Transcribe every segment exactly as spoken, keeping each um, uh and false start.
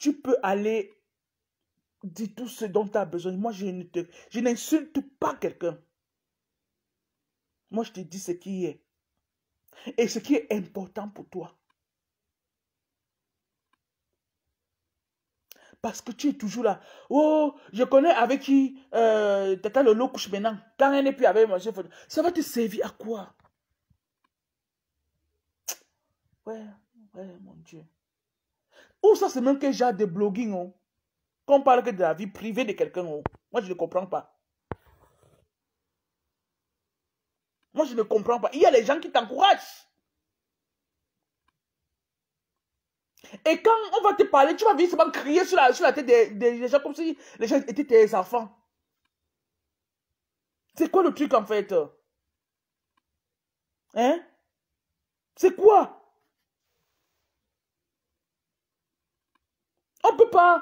tu peux aller dire tout ce dont tu as besoin. Moi, je ne te, je n'insulte pas quelqu'un. Moi, je te dis ce qui est. Et ce qui est important pour toi. Parce que tu es toujours là. Oh, je connais avec qui euh, Tata Lolo couche maintenant. Quand elle n'est plus avec moi, ça va te servir à quoi? Ouais, ouais, mon Dieu. Ou ça, c'est même que genre de blogging. Oh. Qu'on parle que de la vie privée de quelqu'un. Oh. Moi, je ne comprends pas. Moi, je ne comprends pas. Il y a les gens qui t'encouragent. Et quand on va te parler, tu vas venir seulement crier sur la, sur la tête des, des gens comme si les gens étaient tes enfants. C'est quoi le truc en fait? Hein? C'est quoi? On peut pas...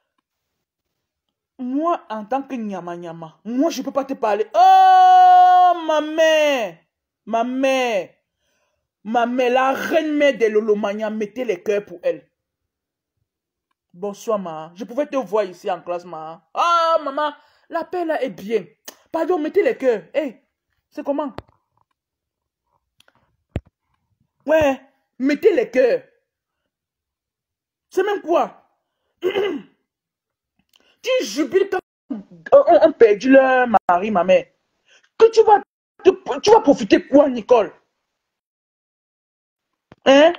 Moi, en tant que nyama nyama, moi, je peux pas te parler. Oh, ma mère! Ma mère! Ma mère, la reine mère de Lolomania, mettez les cœurs pour elle. Bonsoir, ma. Je pouvais te voir ici en classe, ma. Ah, maman, la paix là est bien. Pardon, mettez les cœurs. Hé, hey, c'est comment? Ouais, mettez les cœurs. C'est même quoi? Tu jubiles quand on, on perdu leur mari, ma mère. Que tu vas, tu, tu vas profiter quoi, Nicole? Hein?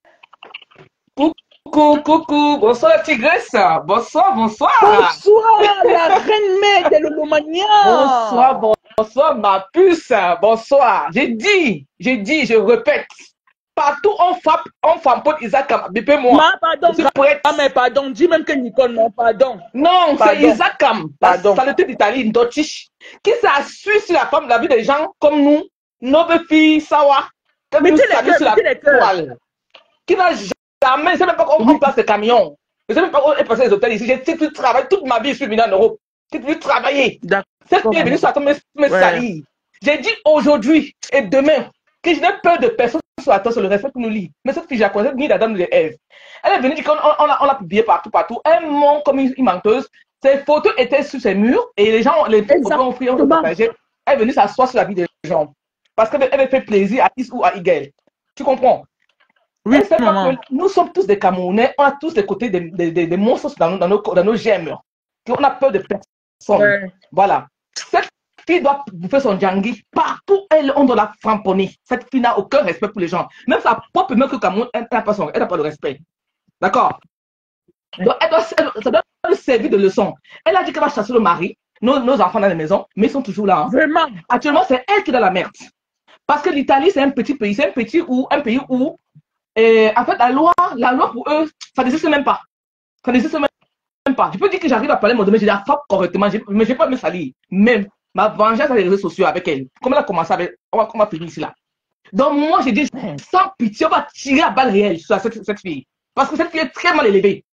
Coucou, coucou, bonsoir la tigresse, bonsoir, bonsoir. Bonsoir, la reine mère de Lolomania. Bonsoir, bonsoir, ma puce, bonsoir. J'ai dit, j'ai dit, je répète, partout on frappe, on fampote Isaac Kam, bipez-moi. Ma, pardon, je suis prête. Ah, mais pardon, dis même que Nicole, non, pardon. Non, c'est Isaac Kam, la saleté d'Italie, d'Autriche, qui s'assuit sur la femme de la vie des gens comme nous, nos filles, Sawa, qui nous salue sur la toile, qui n'a jamais, je ne sais même pas comment on place les camions. Je ne sais même pas où est passé les hôtels ici. J'ai tout travaillé toute ma vie, je suis venu en Europe. J'ai tout travaillé. Cette fille est venue sur la tombe me salir. J'ai dit aujourd'hui et demain que je n'ai peur de personne sur la terre, sur le respect pour nous lire. Mais cette fille, j'ai croisé ni la dame de Ève. Elle est venue dire qu'on on l'a publié partout, partout. Elle ment comme une menteuse. Ses photos étaient sur ses murs et les gens, les photos ont pris, on partageait. Elle est venue s'asseoir sur la vie des gens. Parce qu'elle avait fait plaisir à Is ou à Igel. Tu comprends? Oui, maman. Nous sommes tous des Camerounais, on a tous les côtés des, des, des, des monstres dans nos, dans nos, dans nos gemmes. On a peur de personne. Ouais. Voilà. Cette fille doit bouffer son djangui. Partout, elle, on doit la framponner. Cette fille n'a aucun respect pour les gens. Même sa propre mère que Cameroun, elle n'a pas, pas de respect. D'accord? Elle doit, elle doit, ça doit lui servir de leçon. Elle a dit qu'elle va chasser le mari, nos, nos enfants dans la maison, mais ils sont toujours là. Hein. Vraiment? Actuellement, c'est elle qui est dans la merde. Parce que l'Italie, c'est un petit pays. C'est un petit où, un pays où et en fait, la loi, la loi pour eux, ça n'existe même pas. Ça n'existe même pas. Je peux dire que j'arrive à parler mon domaine, je la frappe correctement, mais je n'ai pas me salir. Même ma vengeance à les réseaux sociaux avec elle. Comme elle a commencé avec, on va, on va finir ici là. Donc moi, j'ai dit, sans pitié, on va tirer à balle réelle sur cette, cette fille. Parce que cette fille est très mal élevée.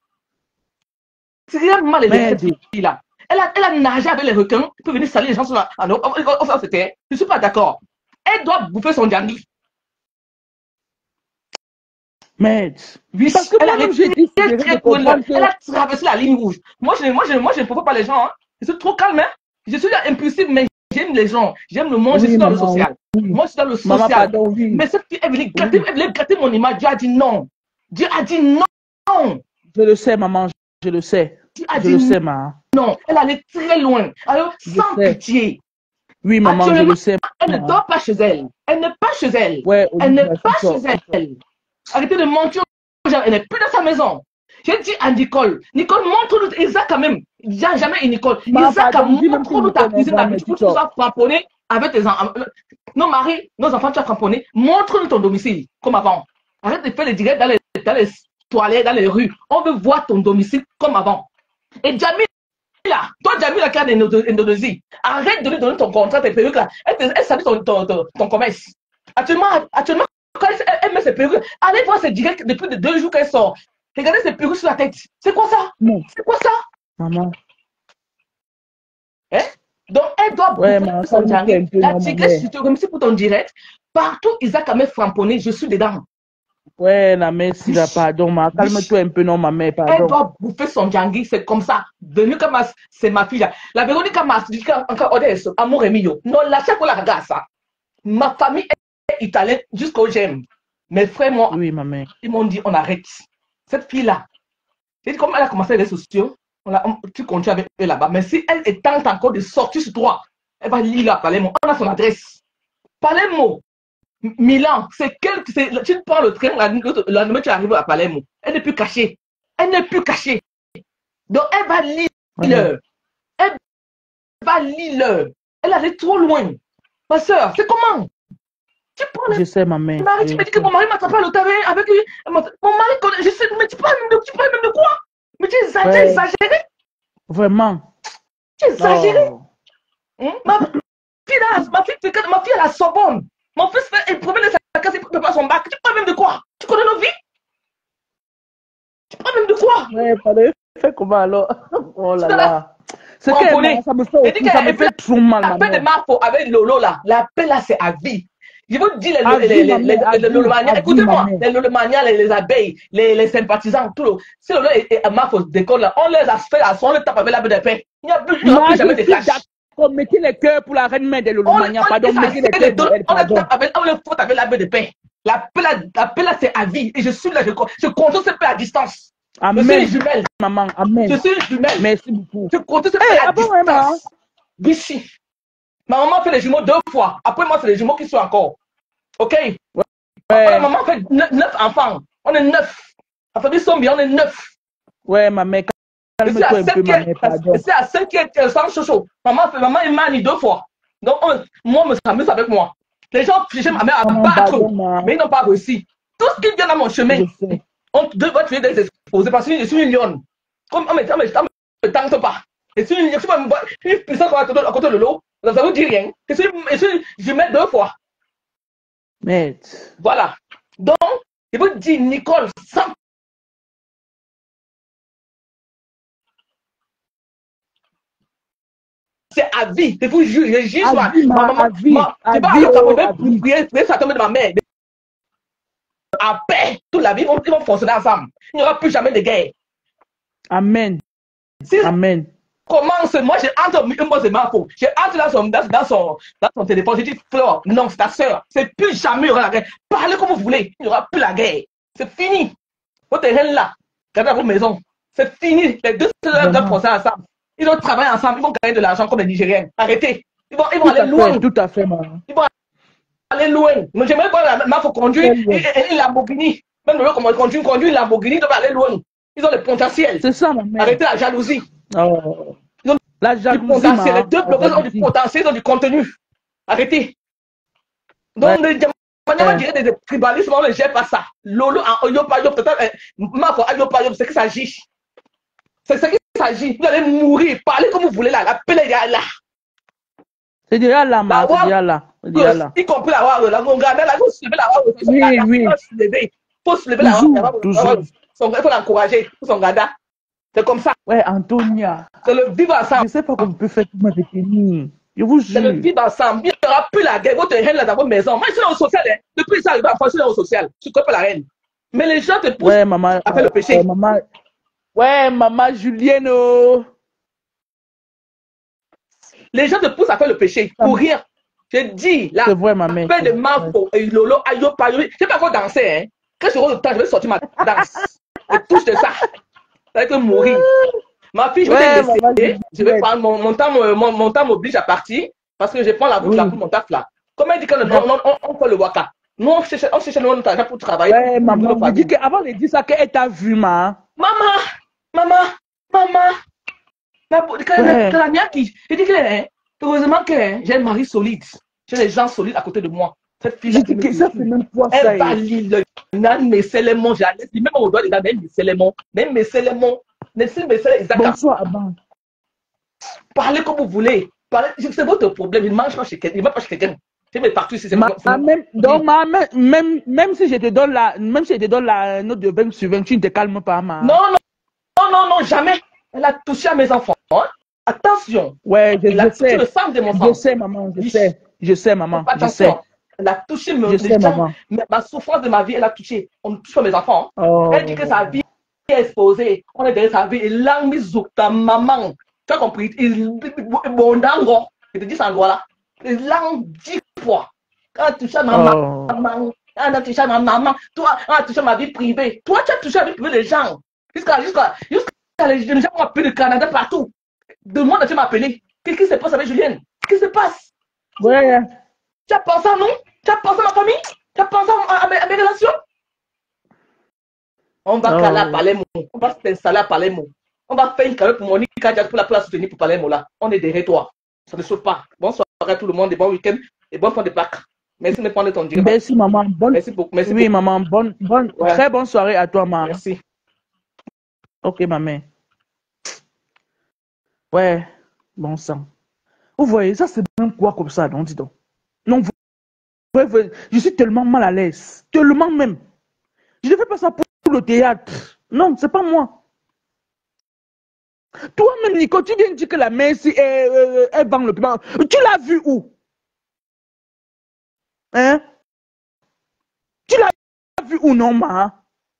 Très mal élevée, cette fille-là. Elle a, elle a nagé avec les requins, peut venir salir les gens sur la. Ah non, c'était. Je ne suis pas d'accord. Elle doit bouffer son djangui. Mais, oui, parce que elle, a dit, très, très que... elle a traversé la ligne rouge. Moi, je, moi, je, moi, je ne provoque pas les gens. Hein. Je suis trop calme. Hein. Je suis impulsive, mais j'aime les gens. J'aime le monde. Oui, je suis dans maman, le social. Oui. Moi, je suis dans le social. Maman, pardon, oui. Mais cette fille, elle voulait gâter, oui. gâter mon image. Dieu a dit non. Dieu a dit non. Je le sais, maman. Je le sais. Dieu a je dit le sais, maman. Non. Elle allait très loin. Alors, sans pitié. Oui, maman, je le sais. Elle ne dort pas chez elle. Elle n'est pas chez elle. Ouais, elle n'est pas chez elle. Arrêtez de mentir aux gens, elle n'est plus dans sa maison. J'ai dit à Nicole, Nicole, montre-nous, Isaac quand même, il n'y a jamais une Nicole. Isaac, montre-nous ta cuisine avec tu peux frapponner avec tes enfants. Nos maris, nos enfants, tu as frapponné, montre-nous ton domicile, comme avant. Arrête de faire les directs dans les, dans les toilettes, dans les rues. On veut voir ton domicile comme avant. Et Jamil, là, toi Jamil, la carte d'Indonésie, arrête de lui donner ton contrat, tes perruques là. Elle, elle salue ton, ton, ton, ton commerce. Actuellement, actuellement, quand elle, elle met ses perruques, allez voir ses directs depuis de deux jours qu'elle sort. Regardez ses perruques sur la tête. C'est quoi ça? C'est quoi ça? Maman. Hein? Donc, elle doit ouais, bouffer son direct. La tigresse, je te remercie pour ton direct. Partout, Isaac a mis framponné, je suis dedans. Ouais, la mère, si là, pardon, ma. Calme-toi un peu, non, ma mère, pardon. Elle doit bouffer son djangui, c'est comme ça. Véronica Mars, c'est ma fille. La Véronica Mars, dit encore, Odès, amour et mignon. Non, la chef pour la regarde ça. Ma famille est italienne jusqu'au j'aime. Mes frères, moi, oui, ma mère. Ils m'ont dit, on arrête. Cette fille-là, comme elle a commencé les réseaux sociaux, on a, on, tu continues avec eux là-bas. Mais si elle est tente encore de sortir sur toi, elle va lire là, Palermo. On a son adresse. Palermo, Milan, c'est quel. Tu prends le train, la, la, la, tu arrives à Palermo. Elle n'est plus cachée. Elle n'est plus cachée. Donc, elle va lire. Ouais. Elle va lire. Elle allait trop loin. Ma soeur, c'est comment? Tu prends je sais, ma mère. Marie, tu me dis que mon mari m'a tapé à l'hôtel avec lui. Mon mari, je sais, mais tu parles même de, tu parles même de quoi? Mais tu es exagéré. Ouais. exagéré. Vraiment. Tu es exagéré. Oh. Hein? Ma fille, là, ma fille, ma fille, elle a Sorbonne. Mon fils fait le premier de sa classe, il ne peut pas son bac. Tu parles même de quoi? Tu connais nos vies? Tu parles même de quoi? Ouais, fallait faire comment alors? Oh là là. C'est que ça me fait, ça me fait trop mal. La paix de Marco avec Lolo là, la paix là, c'est à vie. Je vous dis, les, les, les, les, les, les Lolomania, écoutez-moi, les Lolomania, les, les abeilles, les, les sympathisants, tout le. Si Lolo et Marco décollent là, on les a fait à son, on les tape avec la paix de paix. Il n'y a plus, plus jamais de clash. Mettez les cœurs pour la reine mère de Lolomania, pardon, mettez les cœurs pour elle, pardon. On les fout avec la paix de paix. La paix là, la paix là, c'est à vie. Et je suis là, je, je contrôle cette paix à distance. Amen. Je suis une jumelle. Maman, amen. Je suis une jumelle. Merci beaucoup. Je contrôle cette paix à distance. Ici. Ma maman fait les jumeaux deux fois. Après moi, c'est les jumeaux qui sont encore. Ok? Ouais. Ma maman fait neuf enfants. On est neuf. La famille sont bien, on est neuf. Ouais, ma mère, calme-toi un peu, ma mère, pardon. C'est à cinq qui est sans chocho. Maman fait, maman est manie deux fois. Donc, on, moi, me s'amuse avec moi. Les gens cherchaient ma mère à me battre, mais ils n'ont pas réussi. Tout ce qui vient dans mon chemin, on doit tuer des exposés parce que je suis une lionne. Comme on me tente pas. Je suis une puissance à côté de l'eau. Ça ne vous dit rien. Je suis, je suis, je mets deux fois. Mais... Voilà. Donc, je vous dis, Nicole, sans... c'est à vie. Je vous jure, je jure. À vie, ma maman. À vie. Tu vas prier, ça tombe de ma mère. À paix, toute la vie, ils vont, ils vont fonctionner ensemble. Il n'y aura plus jamais de guerre. Amen. Si Amen. Commence, moi j'ai entre moi c'est ma faute. J'ai entre dans son, dans, dans son, dans son téléphone, j'ai dit Flore, non, c'est ta soeur. C'est plus jamais il y aura la guerre. Parlez comme vous voulez, il n'y aura plus la guerre. C'est fini. Votre reine là, regardez à votre maison. C'est fini. Les deux sœurs doivent penser ensemble. Ils doivent travailler ensemble, ils vont gagner de l'argent comme les Nigériens. Arrêtez. Ils vont, ils vont aller loin. Fait, tout à fait, maman. Ils vont aller loin. Mais j'aimerais voir la ma faut conduire une Lamborghini. Même le comment conduire, conduire une Lamborghini, ils doivent aller loin. Ils ont le potentiel. C'est ça, maman. Arrêtez la jalousie. Oh. Ils ont la jalousie, du potentiel. Les deux blogueurs ont du potentiel, ils ont du contenu. Arrêtez. Donc, ouais. Manière ouais. des tribalismes, on ne gère pas ça. Lolo, en Yopa Yop, ma foi, Yopa Yop, c'est qu'il s'agit. C'est ce qu'il s'agit. Vous allez mourir. Parlez comme vous voulez là. La paix est là. C'est déjà là, ma. C'est déjà là. là. Y compris la Waro. La Gongada, là, il faut se lever la Waro. Oui, oui. Il faut se lever. Il faut se lever la Waro. Il faut l'encourager. Pour son gada. C'est comme ça. Ouais, Antonia. C'est le vivre ensemble. Je ne sais pas comment on peut faire tout ma détenue. Je vous jure. C'est le vivre ensemble. Il n'y aura plus la guerre. Votre reine là dans votre maison. Moi, je suis dans le social. Hein. Depuis ça, arrive à faire, je suis dans le social. Je ne connais pas la reine. Mais les gens te poussent ouais, maman, à faire le péché. Ouais, maman, ouais, maman Julienne. Oh. Les gens te poussent à faire le péché. Pour rien. Je dis, la paix de Marco et Lolo, Ayopa, je ne sais pas encore danser. Hein. Quand je rentre le temps, je vais sortir ma danse. Je touche de ça. Ça va être mourir. Ma fille, je vais ouais, te laisser. Je vais prendre mon, mon temps, mon, mon temps m'oblige à partir parce que je prends la route oui. là pour mon taf là. Comme elle dit qu'on on, on, on fait le waka. Nous, on cherche, on cherche notre argent pour travailler. Ouais, maman, on dit qu'avant de dire ça, qu'elle t'a vu, ma. Maman, maman, maman. La, ouais. la, la mienne qui, je dis que, hein, heureusement que hein, j'ai un mari solide. J'ai des gens solides à côté de moi. Cette fille, je dis que ça, c'est même quoi ça. Elle valide le nan, mais c'est les mots, j'allais même au doigt, même mais c'est les mots, même mais c'est les mots. Bonsoir, Abba. Parlez comme vous voulez. C'est votre problème. Il ne mange pas chez quelqu'un. Il ne va pas chez quelqu'un. C'est mes partout ici. Donc, ma, même, même si je te donne la, même si je te donne la note de vingt sur vingt, tu ne te calmes pas, ma. Non, non, non, non, non, jamais. Elle a touché à mes enfants. Hein? Attention. Ouais, je, Elle a je sais. Le sang de mon je sais, maman. Je sais. Je sais, maman. Je sais. Elle a touché me, Je sais, les gens, maman. ma souffrance de ma vie, elle a touché. On ne touche pas mes enfants. Oh. Elle dit que sa vie est exposée. On est derrière sa vie. Et langue ta maman. Tu as compris? Bon, dango. Je te dis ça en droit là. Les langues dix fois. Quand tu touches à ma Oh. maman, quand tu touches à ma maman, toi, quand tu touches à ma vie privée, toi, tu as touché à la vie privée des gens. Jusqu'à jusqu'à jusqu'à les gens m'ont appelé de Canada partout. De moi, tu m'as appelé. Qu'est-ce qui se passe avec Julienne? Qu'est-ce qui se passe? Ouais. Tu as pensé à nous? Tu as pensé à ma famille? Tu as pensé à, à, mes, à mes relations? On va Oh. caler à Palermo. On va s'installer à Palermo. On va faire une carrière pour Monique Kadiak pour la, pour la soutenir pour Palermo là. On est derrière toi. Ça ne saute pas. Bonsoir à tout le monde et bon week-end et bonne fin de Pâques. Merci de me prendre ton direct. Merci maman. Bonne... Merci beaucoup. Merci oui beaucoup. maman. Bonne, bonne, ouais. Très bonne soirée à toi maman. Merci. Ok maman. Ouais. Bon sang. Vous voyez, ça c'est même quoi comme ça, non, dis donc. Non, vous voyez, je suis tellement mal à l'aise. Tellement même. Je ne fais pas ça pour le théâtre. Non, c'est pas moi. Toi-même, Nico, tu viens de dire que la mère, si elle, elle, elle vend le piment. Tu l'as vu où? Hein? Tu l'as vu où, non, ma?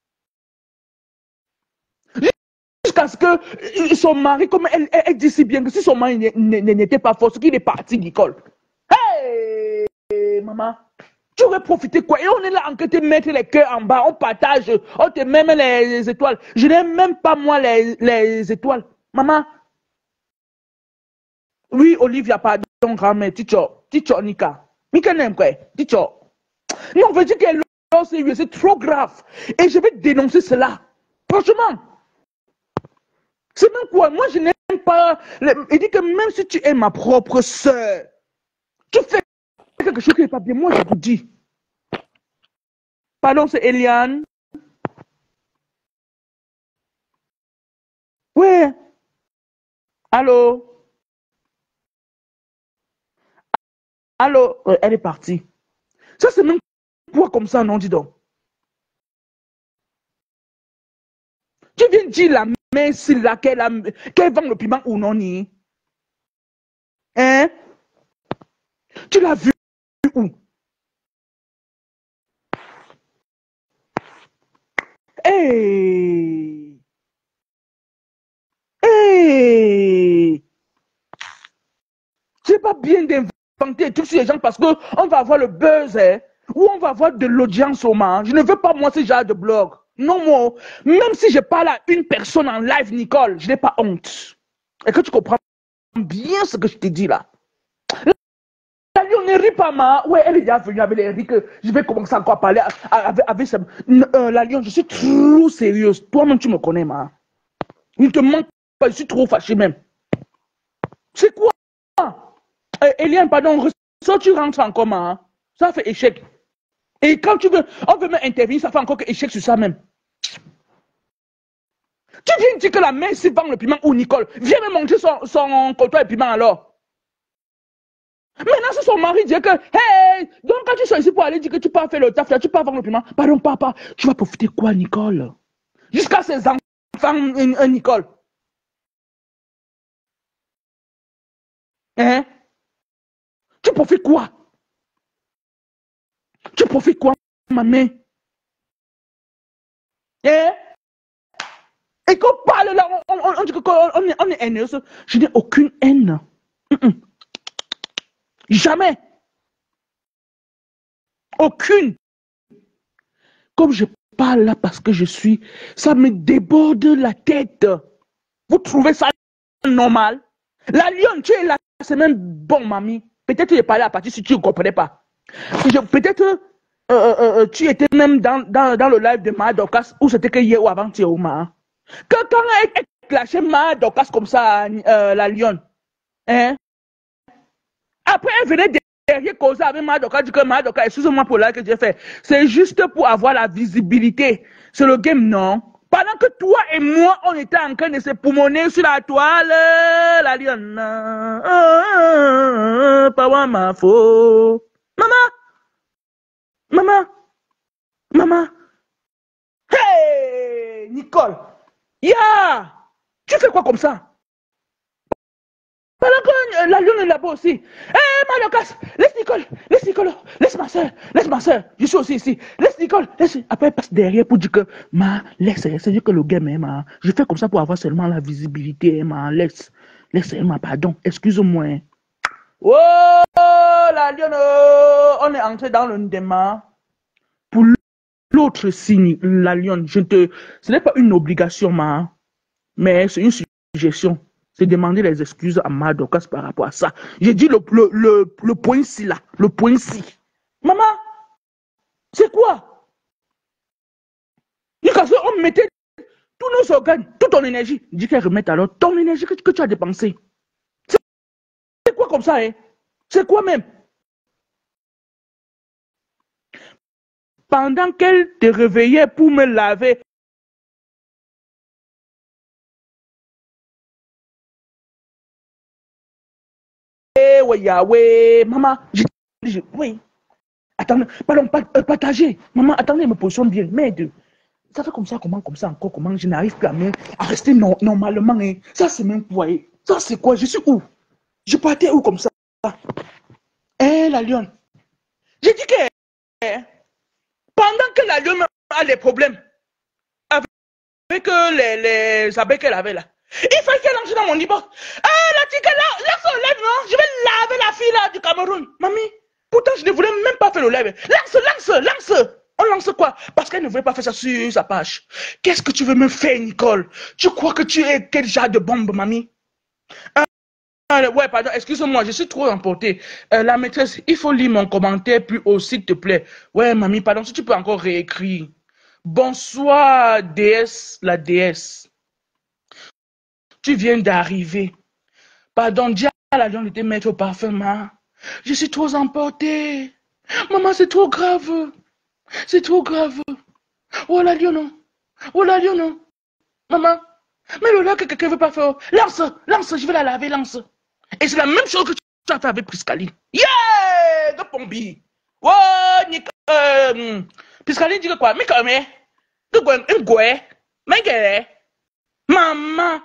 Jusqu'à ce que son mari, comme elle, elle, elle dit si bien que si son mari n'était pas fort, ce qu'il est parti, Nicole. Hey, maman. Tu aurais profité quoi? Et on est là en train de te mettre les cœurs en bas, on partage, on te met les, les étoiles. Je n'aime même pas moi les, les étoiles. Maman. Oui, Olivia, pardon, grand-mère, Ticho, Ticho, Nika. Nika n'aime quoi? Ticho. Non, on veut dire qu'elle est sérieux, c'est trop grave. Et je vais dénoncer cela. Franchement. C'est même quoi? Moi, je n'aime pas. Il dit que même si tu es ma propre soeur, tu fais quelque chose qui n'est pas bien. Moi, je vous dis. Pardon, c'est Eliane. Ouais. Allô? Allô? Euh, elle est partie. Ça, c'est même quoi comme ça, non, dis donc? Tu viens de dire la main sur laquelle qu'elle vend le piment ou non, ni? Hein? Tu l'as vu où? Hey! Hey! C'est pas bien d'inventer tous ces gens parce qu'on va avoir le buzz, hein, ou on va avoir de l'audience au moins. Je ne veux pas, moi, ce genre de blog. Non, moi, même si je parle à une personne en live, Nicole, je n'ai pas honte. Et que tu comprends bien ce que je te dis là. La Lion ne rit pas, ma. Ouais, elle est déjà venue avec les riz que je vais commencer encore à parler avec, avec ça. Euh, la Lion, je suis trop sérieuse. Toi-même, tu me connais, ma. Il ne te manque pas, je suis trop fâché même. C'est quoi? Euh, Eliane, pardon, ça tu rentres en coma, hein? Ça fait échec. Et quand tu veux, on veut m'intervenir, ça fait encore que échec sur ça même. Tu viens dire que la mère s'y vend le piment ou Nicole, viens me manger son, son côtoir et piment alors. Maintenant, si son mari dit que, hey, donc quand tu sois ici pour aller dire que tu peux faire le taf, là, tu peux vendre le piment, pardon, papa, tu vas profiter quoi, Nicole? Jusqu'à ses enfants, euh, Nicole. Hein? Tu profites quoi? Tu profites quoi, ma mère? Hein? Et qu'on parle là, on, on, on dit qu'on est, on est haineux. Je n'ai aucune haine. Mm -mm. Jamais. Aucune. Comme je parle là parce que je suis, ça me déborde la tête. Vous trouvez ça normal? La Lyon, tu es là, c'est même bon, mamie. Peut-être tu es parlé à partir si tu ne comprenais pas. Peut-être euh, euh, euh, tu étais même dans, dans, dans le live de Ma Dorcas, ou c'était que hier ou avant-hier ou Ma. Que quand elle clashait Ma Dorcas comme ça, euh, la Lyon, hein? Après, elle venait derrière causer avec Ma Dorcas, dit que Ma Dorcas, excusez-moi pour là que j'ai fait. C'est juste pour avoir la visibilité. C'est le game, non? Pendant que toi et moi, on était en train de se poumonner sur la toile, la Lyon, ah, pas ma faute. Maman, maman, maman. Hey, Nicole, ya, yeah. Tu fais quoi comme ça? Pendant que la Lyon est là-bas aussi. Hey, ma Lucas, laisse Nicole, laisse Nicole, laisse ma soeur, laisse ma soeur, je suis aussi ici, laisse Nicole, laisse. Après, elle passe derrière pour dire que, ma, laisse, c'est dire que le gars, mais, ma, je fais comme ça pour avoir seulement la visibilité, ma, laisse, laisse, ma, pardon, excuse-moi. Hein. Oh, la lionne, on est entré dans le débat. Pour l'autre signe, la lionne, je te, ce n'est pas une obligation, ma, mais c'est une suggestion. C'est demander les excuses à Madokas par rapport à ça. J'ai dit le, le, le, le point ci là, le point ci. Maman, c'est quoi? On mettait tous nos organes, toute ton énergie. Dis qu'elle remette alors ton énergie que, que tu as dépensée. C'est quoi comme ça, hein? C'est quoi même? Pendant qu'elle te réveillait pour me laver, ouais, Yahweh, maman, je, je, oui. Attendez, pardon, partagez. Maman, attendez, je me positionne bien. Merde. Ça fait comme ça, comment, comme ça, encore, comment je n'arrive plus à, me, à rester non, normalement. Hein. Ça, c'est même quoi? Hein. Ça, c'est quoi? Je suis où? Je partais où comme ça? Eh, la lionne. J'ai dit que eh, pendant que la lionne a des problèmes avec les, les abeilles qu'elle avait là, il fallait qu'elle entre dans mon lit. Ah, la tique, là, là, son lèvre, non? Je vais laver la fille là du Cameroun. Mamie, pourtant, je ne voulais même pas faire le live. Lance, lance, lance. On lance quoi? Parce qu'elle ne voulait pas faire ça sur sa page. Qu'est-ce que tu veux me faire, Nicole? Tu crois que tu es quel genre de bombe, mamie? Ah, ouais, pardon, excuse-moi, je suis trop emporté. Euh, la maîtresse, il faut lire mon commentaire plus haut, s'il te plaît. Ouais, mamie, pardon, si tu peux encore réécrire. Bonsoir, déesse, la déesse. Tu viens d'arriver. Pardon, dis à la lionne de te mettre au parfum, ma. Je suis trop emporté. Maman, c'est trop grave. C'est trop grave. Oh la lionne. Oh la lionne. Maman. Mais le là que quelqu'un ne veut pas faire. Lance, lance, je vais la laver, lance. Et c'est la même chose que tu as fait avec Piscaline. Yeah! De Pombi. Oh, Nick. Euh, Piscaline dit que quoi? Mais comme, de quoi? Un gouet. Mais qu'elle maman.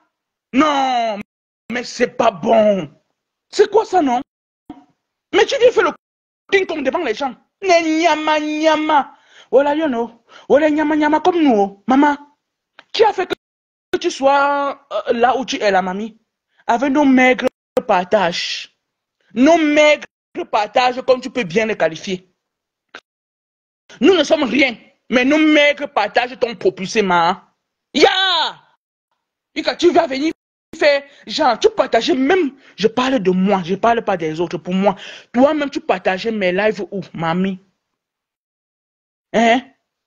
Non. Mais c'est pas bon. C'est quoi ça, non? Mais tu dis fais le ting-tong devant les gens. Ne nyama nyama. Oh la lionne. Oh la nyama nyama comme nous. Maman. Qui a fait que tu sois euh, là où tu es, la mamie? Avec nos maigres partages. Nos maigres partages, comme tu peux bien les qualifier. Nous ne sommes rien, mais nos maigres partages t'ont propulsé, ma. Ya! Et quand tu vas venir faire, genre, tu partageais même, je parle de moi, je parle pas des autres, pour moi. Toi-même, tu partageais mes lives où, mamie? Hein?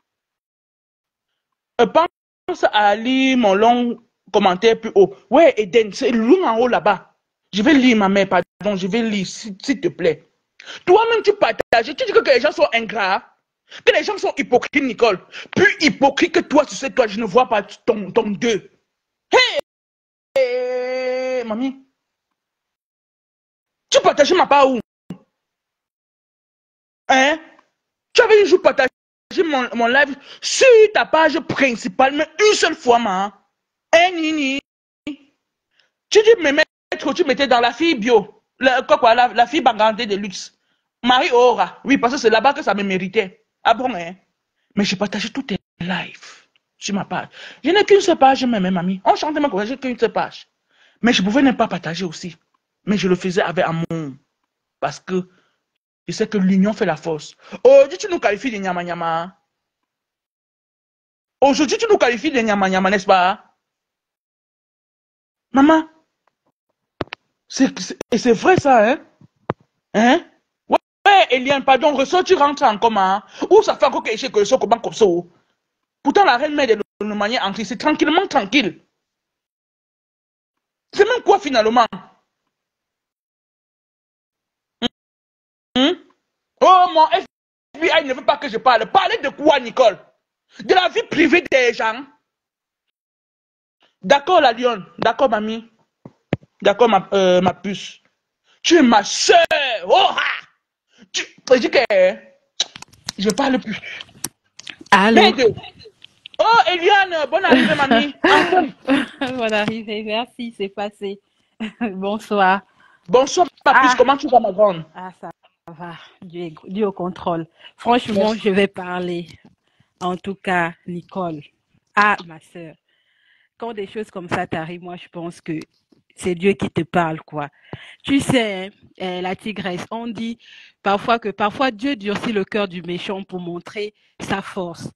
Euh, pense à lire mon long commentaire plus haut. Ouais, Eden, c'est loin en haut là-bas. Je vais lire, ma mère, pardon, je vais lire, s'il te plaît. Toi-même, tu partages, tu dis que, que les gens sont ingrats, que les gens sont hypocrites, Nicole. Plus hypocrite que toi, tu sais, toi, je ne vois pas ton, ton deux. Hé, hey, mamie, tu partages ma part où? Hein? Tu avais un jour partagé mon, mon live sur ta page principale, mais une seule fois, ma. Hein, Nini? Tu dis, me mettre, tu mettais dans la fille bio, la, quoi, quoi, la, la fille bagandée de luxe. Marie Aura, oui, parce que c'est là-bas que ça me méritait. Ah bon, hein? Mais j'ai partagé tous tes lives sur ma page. Je n'ai qu'une seule page, même, mamie. On chante même, j'ai qu'une seule page. Mais je pouvais ne pas partager aussi. Mais je le faisais avec amour. Parce que je sais que l'union fait la force. Aujourd'hui, tu nous qualifies de nyama nyama. Aujourd'hui, tu nous qualifies de nyama nyama, n'est-ce pas? Maman, et c'est vrai ça, hein? Hein? Ouais, ouais, Eliane, pardon, ressort, tu rentres en comment? Ou ça fait encore quelque chose que je comment comme ça? Pourtant, la reine mère de nos manières entrer, c'est tranquillement tranquille. C'est même quoi finalement? Hum? Oh, mon F B I ne veut pas que je parle. Parler de quoi, Nicole? De la vie privée des gens? D'accord, la lionne. D'accord, mamie. D'accord, ma, euh, ma puce. Tu es ma soeur. Oh, ha! Tu... Je dis que... Je ne parle plus. Allô? Merde. Oh, Eliane, bonne arrivée, mamie. Enfin. Bonne arrivée, merci, c'est passé. Bonsoir. Bonsoir, ma puce, Ah, comment tu vas, ma grande? ah, ça va. Dieu, est- Dieu au contrôle. Franchement, Merci. je vais parler. En tout cas, Nicole. Ah, ma sœur. Quand des choses comme ça t'arrivent, moi, je pense que c'est Dieu qui te parle, quoi. Tu sais, hein, euh, la tigresse, on dit parfois que parfois Dieu durcit le cœur du méchant pour montrer sa force.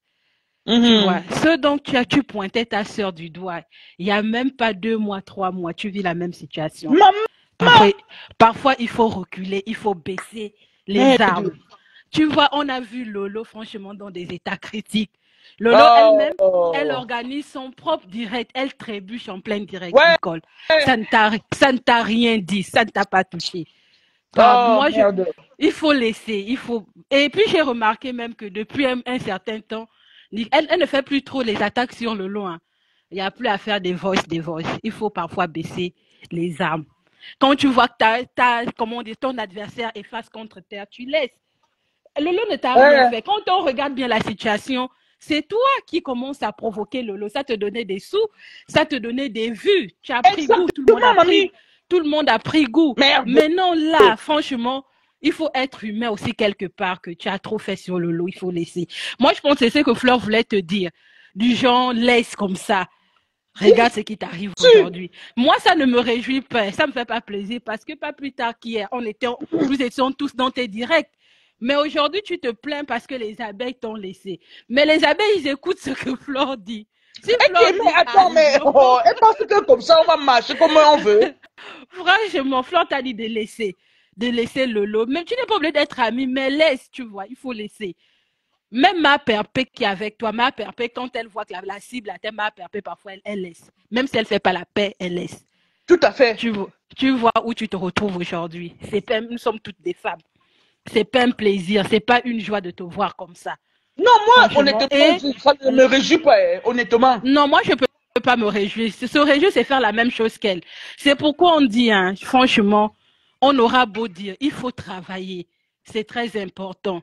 Tu vois, Mhm. ce dont tu as, tu pointais ta sœur du doigt, il n'y a même pas deux mois, trois mois, tu vis la même situation. Maman, Parfois, parfois, il faut reculer, il faut baisser les armes. aide. Tu vois, on a vu Lolo, franchement, dans des états critiques. Lolo elle-même, elle Oh. organise son propre direct, elle trébuche en plein direct, Ouais. Nicole. Ça ne t'a, ça ne t'a rien dit, ça ne t'a pas touché. Ah, Oh, moi, je, merde. il faut laisser, il faut. Et puis, j'ai remarqué même que depuis un, un certain temps, elle, elle ne fait plus trop les attaques sur le long. Hein. Il n'y a plus à faire des voices, des voices. Il faut parfois baisser les armes. Quand tu vois que t'as, t'as, comment dire, ton adversaire est face contre terre, tu laisses. Lolo ne t'a rien Ouais. fait. Quand on regarde bien la situation, c'est toi qui commences à provoquer Lolo. Ça te donnait des sous, ça te donnait des vues. Tu as pris goût, tout le monde a Exactement, pris, mamie. tout le monde a pris goût. Merde. Maintenant, là, franchement, il faut être humain aussi quelque part, que tu as trop fait sur Lolo, il faut laisser. Moi, je pense que c'est ce que Fleur voulait te dire. Du genre, laisse comme ça. Regarde ce qui t'arrive aujourd'hui. Moi, ça ne me réjouit pas, ça me fait pas plaisir parce que pas plus tard qu'hier, on était, nous étions tous dans tes directs. Mais aujourd'hui, tu te plains parce que les abeilles t'ont laissé. Mais les abeilles, ils écoutent ce que Flore dit. Si Flore Okay, dit, mais attends, mais allô, oh, elle pense que comme ça, on va marcher comme on veut. franchement, Flore t'a dit de laisser, de laisser Lolo. Même tu n'es pas obligé d'être ami, mais laisse, tu vois, il faut laisser. Même ma perpé qui est avec toi, ma perpé, quand elle voit que la, la cible atteint ma perpé, parfois elle, elle laisse. Même si elle ne fait pas la paix, elle laisse. Tout à fait. Tu, tu vois où tu te retrouves aujourd'hui. Nous sommes toutes des femmes. C'est pas un plaisir, c'est pas une joie de te voir comme ça. Non, moi, honnêtement, et... ça ne me réjouit pas, honnêtement. Non, moi, je ne peux pas me réjouir. Se réjouir, c'est faire la même chose qu'elle. C'est pourquoi on dit, hein, franchement, on aura beau dire, il faut travailler. C'est très important.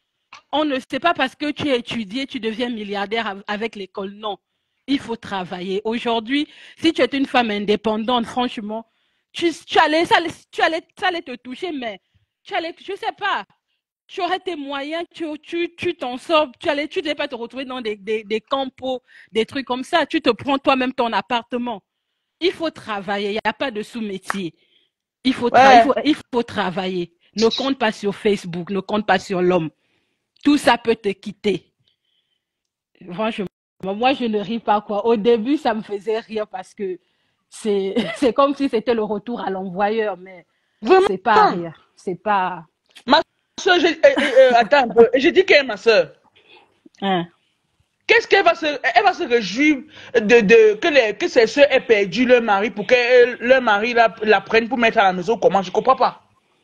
On ne sait pas parce que tu as étudié, tu deviens milliardaire avec l'école. Non, il faut travailler. Aujourd'hui, si tu es une femme indépendante, franchement, tu, tu, allais, ça, tu allais, ça allait te toucher, mais tu allais, je ne sais pas, tu aurais tes moyens, tu tu, tu t'en sors, tu allais, tu ne devais pas te retrouver dans des, des, des campos, des trucs comme ça. Tu te prends toi-même ton appartement. Il faut travailler, il n'y a pas de sous-métier. Il faut, ouais. il, faut, il faut travailler. Ne compte pas sur Facebook, ne compte pas sur l'homme. Tout ça peut te quitter. Franchement, moi, je ne ris pas, quoi. Au début, ça me faisait rire parce que c'est comme si c'était le retour à l'envoyeur, mais c'est pas rire. C'est pas... Ma soeur, euh, euh, attends un peu. J'ai dit qu'elle est ma soeur. Hein? Qu'est-ce qu'elle va se... Elle va se réjouir de, de, que, les, que ses soeurs aient perdu leur mari pour que leur mari la, la prenne pour mettre à la maison. Comment? Je ne comprends pas.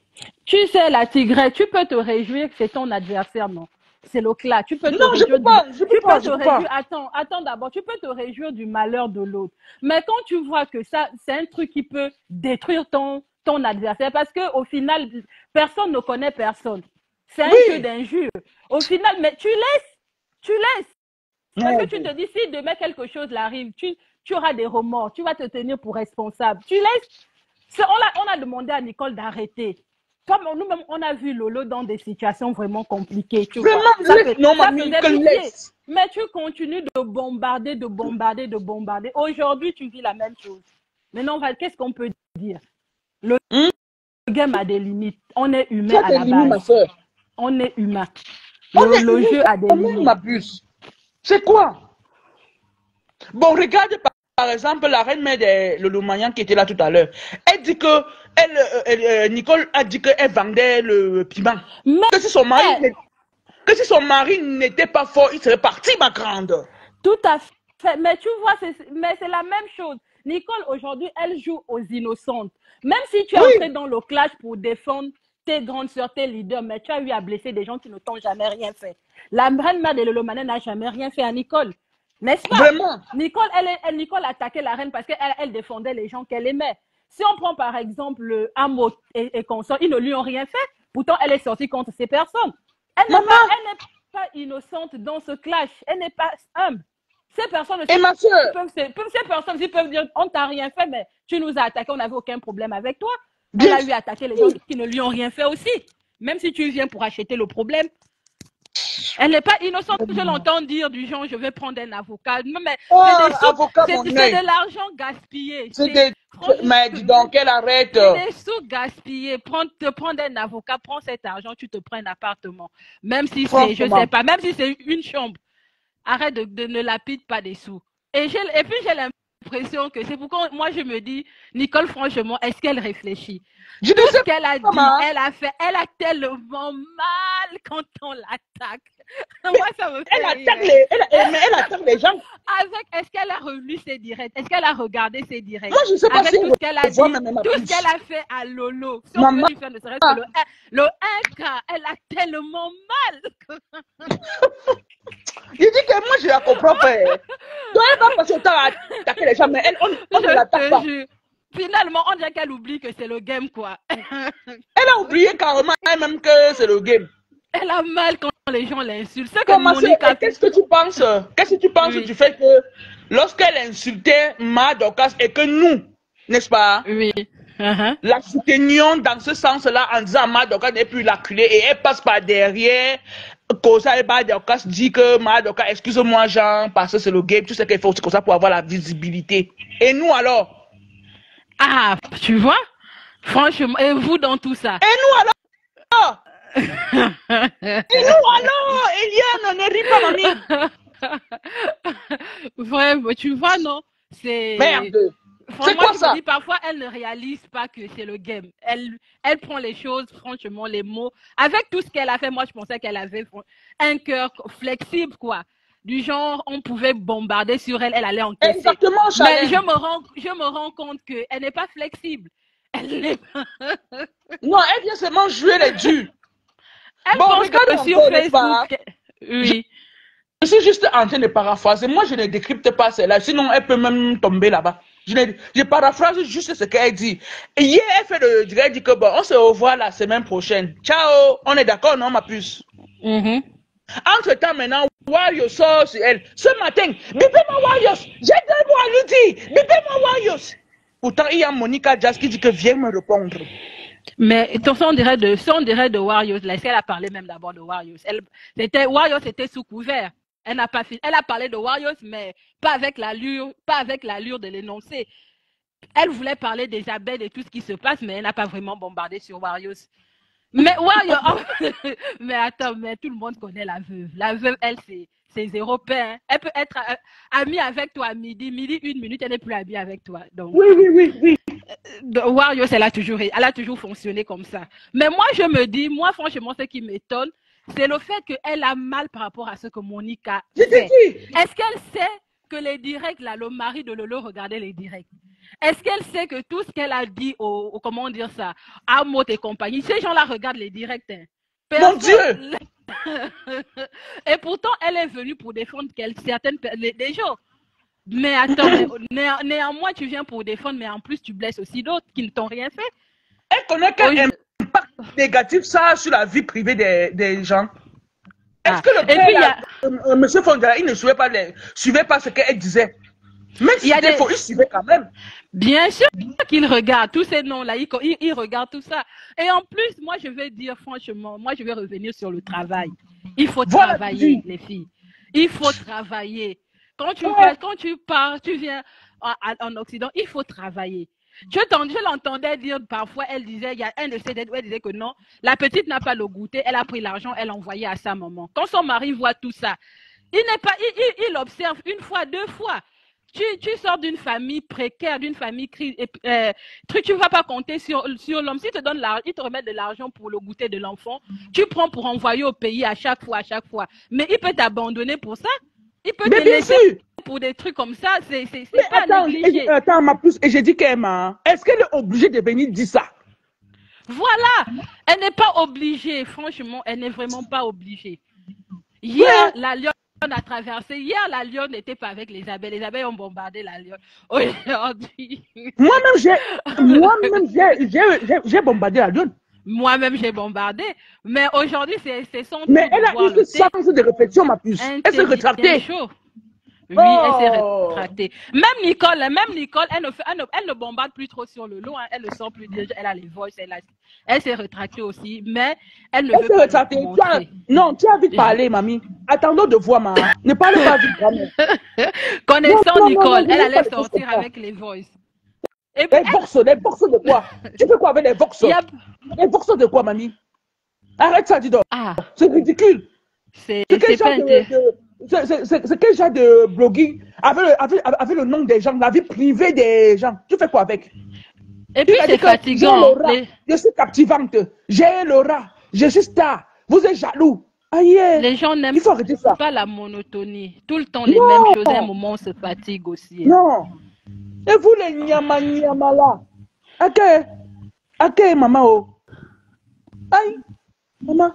Tu sais, la tigresse, tu peux te réjouir que c'est ton adversaire, non? C'est le clan. Tu peux te non, réjouir je peux pas, je peux tu pas, peux je te peux réjouir. pas. Attends, attends d'abord. Tu peux te réjouir du malheur de l'autre. Mais quand tu vois que ça, c'est un truc qui peut détruire ton, ton adversaire, parce que au final, personne ne connaît personne. C'est un oui. jeu d'injure. Au final, mais tu laisses, tu laisses. Parce que tu te dis, si demain quelque chose l'arrive, tu, tu auras des remords, tu vas te tenir pour responsable. Tu laisses. On a, on a demandé à Nicole d'arrêter. Comme nous-mêmes, on a vu Lolo dans des situations vraiment compliquées. Tu vraiment, vois. Ça fait, non, ça mamie, que laisse. Mais tu continues de bombarder, de bombarder, de bombarder. Aujourd'hui, tu vis la même chose. Maintenant, qu'est-ce qu'on peut dire? Le hum? game a des limites. On est humain à la limites, base. Ma on est humain. On Le, est le humain, jeu a des limites. Ma puce. C'est quoi? Bon, regarde par, par exemple la reine mère de Lolo Magnan qui était là tout à l'heure. Elle dit que elle, elle, elle, Nicole a dit qu'elle vendait le piment. Mais que si son mari, elle... que si son mari n'était pas fort, il serait parti, ma grande. Tout à fait. Mais tu vois, mais c'est la même chose. Nicole aujourd'hui, elle joue aux innocentes. Même si tu es oui. entré dans le clash pour défendre tes grandes soeurs, tes leaders, mais tu as eu à blesser des gens qui ne t'ont jamais rien fait. La reine mère de Lolo Magnan n'a jamais rien fait à Nicole. N'est-ce pas? Vraiment? Nicole, elle, elle, Nicole attaquait la reine parce qu'elle elle défendait les gens qu'elle aimait. Si on prend par exemple Amo et, et consort, ils ne lui ont rien fait. Pourtant, elle est sortie contre ces personnes. Elle n'est pas, pas innocente dans ce clash. Elle n'est pas humble. Ces personnes aussi, et ma soeur? Peuvent, ces personnes aussi peuvent dire on t'a rien fait, mais tu nous as attaqué, on n'avait aucun problème avec toi. Elle a eu à attaquer les gens qui ne lui ont rien fait aussi. Même si tu viens pour acheter le problème. Elle n'est pas innocente. Je l'entends dire du genre, je vais prendre un avocat. Non, mais oh, c'est de l'argent gaspillé. Des... Mais dis donc, qu'elle arrête. C'est des sous gaspillés. Prends, te prendre un avocat, prends cet argent, tu te prends un appartement. Même si c'est, je sais pas, même si c'est une chambre. Arrête de, de ne lapide pas des sous. Et, et puis j'ai l'impression que c'est pourquoi moi je me dis, Nicole, franchement, est-ce qu'elle réfléchit? Je Tout ce qu'elle a dit, elle a fait, elle a tellement mal quand on l'attaque. Moi, ça me fait elle attaque les, elle, elle, mais elle attaque les gens. Avec, est-ce qu'elle a relu ses directs? Est-ce qu'elle a regardé ses directs? Moi, je sais pas Avec si tout ce qu'elle a dit, tout ce qu'elle a fait à Lolo. Si on peut lui faire ne serait-ce que le, le un K, elle a tellement mal. Je dis que moi, je la comprends pas. Donc, elle va passer le temps à attaquer les gens, mais elle, on, on ne l'attaque pas. Jure. Finalement, on dirait qu'elle oublie que c'est le game, quoi. Elle a oublié carrément elle-même que c'est le game. Elle a mal quand les gens l'insultent. Qu'est-ce que tu penses? Qu'est-ce que tu penses oui. du fait que lorsqu'elle insultait Ma Dorcas et que nous, n'est-ce pas? Oui. Uh-huh. La soutenions dans ce sens-là en disant Ma Dorcas n'est plus l'acculée et elle passe par derrière. Cosa et Ma Dorcas dit que Ma Dorcas, excuse-moi Jean, parce que c'est le game, tu sais qu'il faut c'est comme ça pour avoir la visibilité. Et nous alors? Ah, tu vois? Franchement, et vous dans tout ça? Et nous alors? Et nous alors? Eliane, ne ris pas, mamie. Vraiment, tu vois, non? C'est... Merde. C'est quoi ça? Dis, parfois, elle ne réalise pas que c'est le game. Elle, elle prend les choses, franchement, les mots. Avec tout ce qu'elle a fait, moi, je pensais qu'elle avait un cœur flexible, quoi. Du genre, on pouvait bombarder sur elle, elle allait encaisser. Exactement, Charlène. Mais je me rends, je me rends compte qu'elle n'est pas flexible. Elle n'est pas... Non, elle vient seulement jouer les durs. Elle bon, pense que sur Facebook... Oui. Je, je suis juste en train de paraphraser. Moi, je ne décrypte pas celle-là. Sinon, elle peut même tomber là-bas. Je, je paraphrase juste ce qu'elle dit. Et hier, elle fait le direct, elle dit que bon, on se revoit la semaine prochaine. Ciao. On est d'accord, non, ma puce? Mm-hmm. Entre-temps, maintenant, Warriors sort sur elle. Ce matin, bipez-moi Warriors. J'ai deux mots à lui dire. Bipez-moi Warriors. Pourtant, il y a Monica Jazz qui dit que viens me répondre. Mais on dirait de, on dirait de Warriors. Là, elle a parlé même d'abord de Warriors. Elle, c'était, Warriors était sous couvert. Elle n'a pas fait, elle a parlé de Warriors, mais pas avec l'allure, pas avec l'allure de l'énoncer. Elle voulait parler des abeilles et tout ce qui se passe, mais elle n'a pas vraiment bombardé sur Warriors. Mais Warriors, mais attends, mais tout le monde connaît la veuve. La veuve, elle, c'est, c'est zéro pain. Elle peut être euh, amie avec toi à midi, midi, une minute, elle n'est plus amie avec toi. Donc, oui, oui, oui, oui. Euh, Warriors, elle a toujours, elle a toujours fonctionné comme ça. Mais moi, je me dis, moi, franchement, ce qui m'étonne, c'est le fait qu'elle a mal par rapport à ce que Monica fait. Est-ce qu'elle sait que les directs, là, le mari de Lolo regardait les directs? Est-ce qu'elle sait que tout ce qu'elle a dit au, au comment dire ça, à Mot et compagnie, ces gens-là regardent les directs? Hein. Mon Dieu! Et pourtant, elle est venue pour défendre certaines des gens. Mais attends, mais, néanmoins, tu viens pour défendre, mais en plus, tu blesses aussi d'autres qui ne t'ont rien fait. Elle connaît quel impact négatif ça a sur la vie privée des, des gens. Est-ce ah. que le père, là, a... euh, M. Fondera, il ne suivait pas, les, suivait pas ce qu'elle disait? Même si il, des... faux, il suivait quand même. Bien sûr qu'il regarde tous ces noms-là, il, il, il regarde tout ça. Et en plus, moi, je vais dire franchement, moi, je vais revenir sur le travail. Il faut voilà, travailler, les filles. Il faut travailler. Quand tu, ouais. viens, quand tu pars, tu viens en, en Occident, il faut travailler. Je, je l'entendais dire parfois, elle disait, il y a un de ses dettes où elle disait que non, la petite n'a pas le goûter, elle a pris l'argent, elle l'a envoyé à sa maman. Quand son mari voit tout ça, il n'est pas, il, il, il observe une fois, deux fois. Tu, tu sors d'une famille précaire, d'une famille euh, tu ne vas pas compter sur, sur l'homme. S'il te donne l'argent, il te remet de l'argent pour le goûter de l'enfant, tu prends pour envoyer au pays à chaque fois, à chaque fois. Mais il peut t'abandonner pour ça. Il peut mais te bien laisser sûr. Pour des trucs comme ça, c'est pas attends, négligé. Attends, ma pousse, et j'ai dit qu'Emma, est-ce qu'elle est obligée de venir dire ça? Voilà, elle n'est pas obligée, franchement, elle n'est vraiment pas obligée. Hier, ouais. la Lyon a traversé, hier, la Lyon n'était pas avec les abeilles, les abeilles ont bombardé la Lyon. Aujourd'hui. Moi-même, moi-même, j'ai bombardé la Lyon. Moi-même, j'ai bombardé. Mais aujourd'hui, c'est son tour. Mais elle a eu ce sens de réflexion, ma puce. Elle s'est retractée. Oui, oh. Elle s'est rétractée. Même Nicole, même Nicole, elle ne, fait, elle, ne, elle ne bombarde plus trop sur le lot. Hein, elle ne sent plus dire, elle a les voices, elle, a, elle s'est rétractée aussi, mais elle ne elle veut pas rétractée. Le montrer. Tu as, non, tu as vite parlé, mamie. Attendons de voir, maman. Ne parle pas vite, maman. Connaissant non, Nicole, non, non, elle allait sortir avec les voices. Et puis, les vox, les vox de quoi? Tu fais quoi avec les vox? A... Les vox de quoi, mamie? Arrête ça, dis donc. Ah. C'est ridicule. C'est quel genre de... C'est quel genre de blogging avec le, avec, avec le nom des gens, la vie privée des gens. Tu fais quoi avec? Et puis c'est fatigant. Les... Je suis captivante. J'ai le rat. Je suis star. Vous êtes jaloux. Aïe. Les gens n'aiment pas la monotonie. Tout le temps les non. mêmes choses. À un moment, on se fatigue aussi. Non. Et vous les nyama nyama là. Ok. Ok, maman. Aïe. Maman.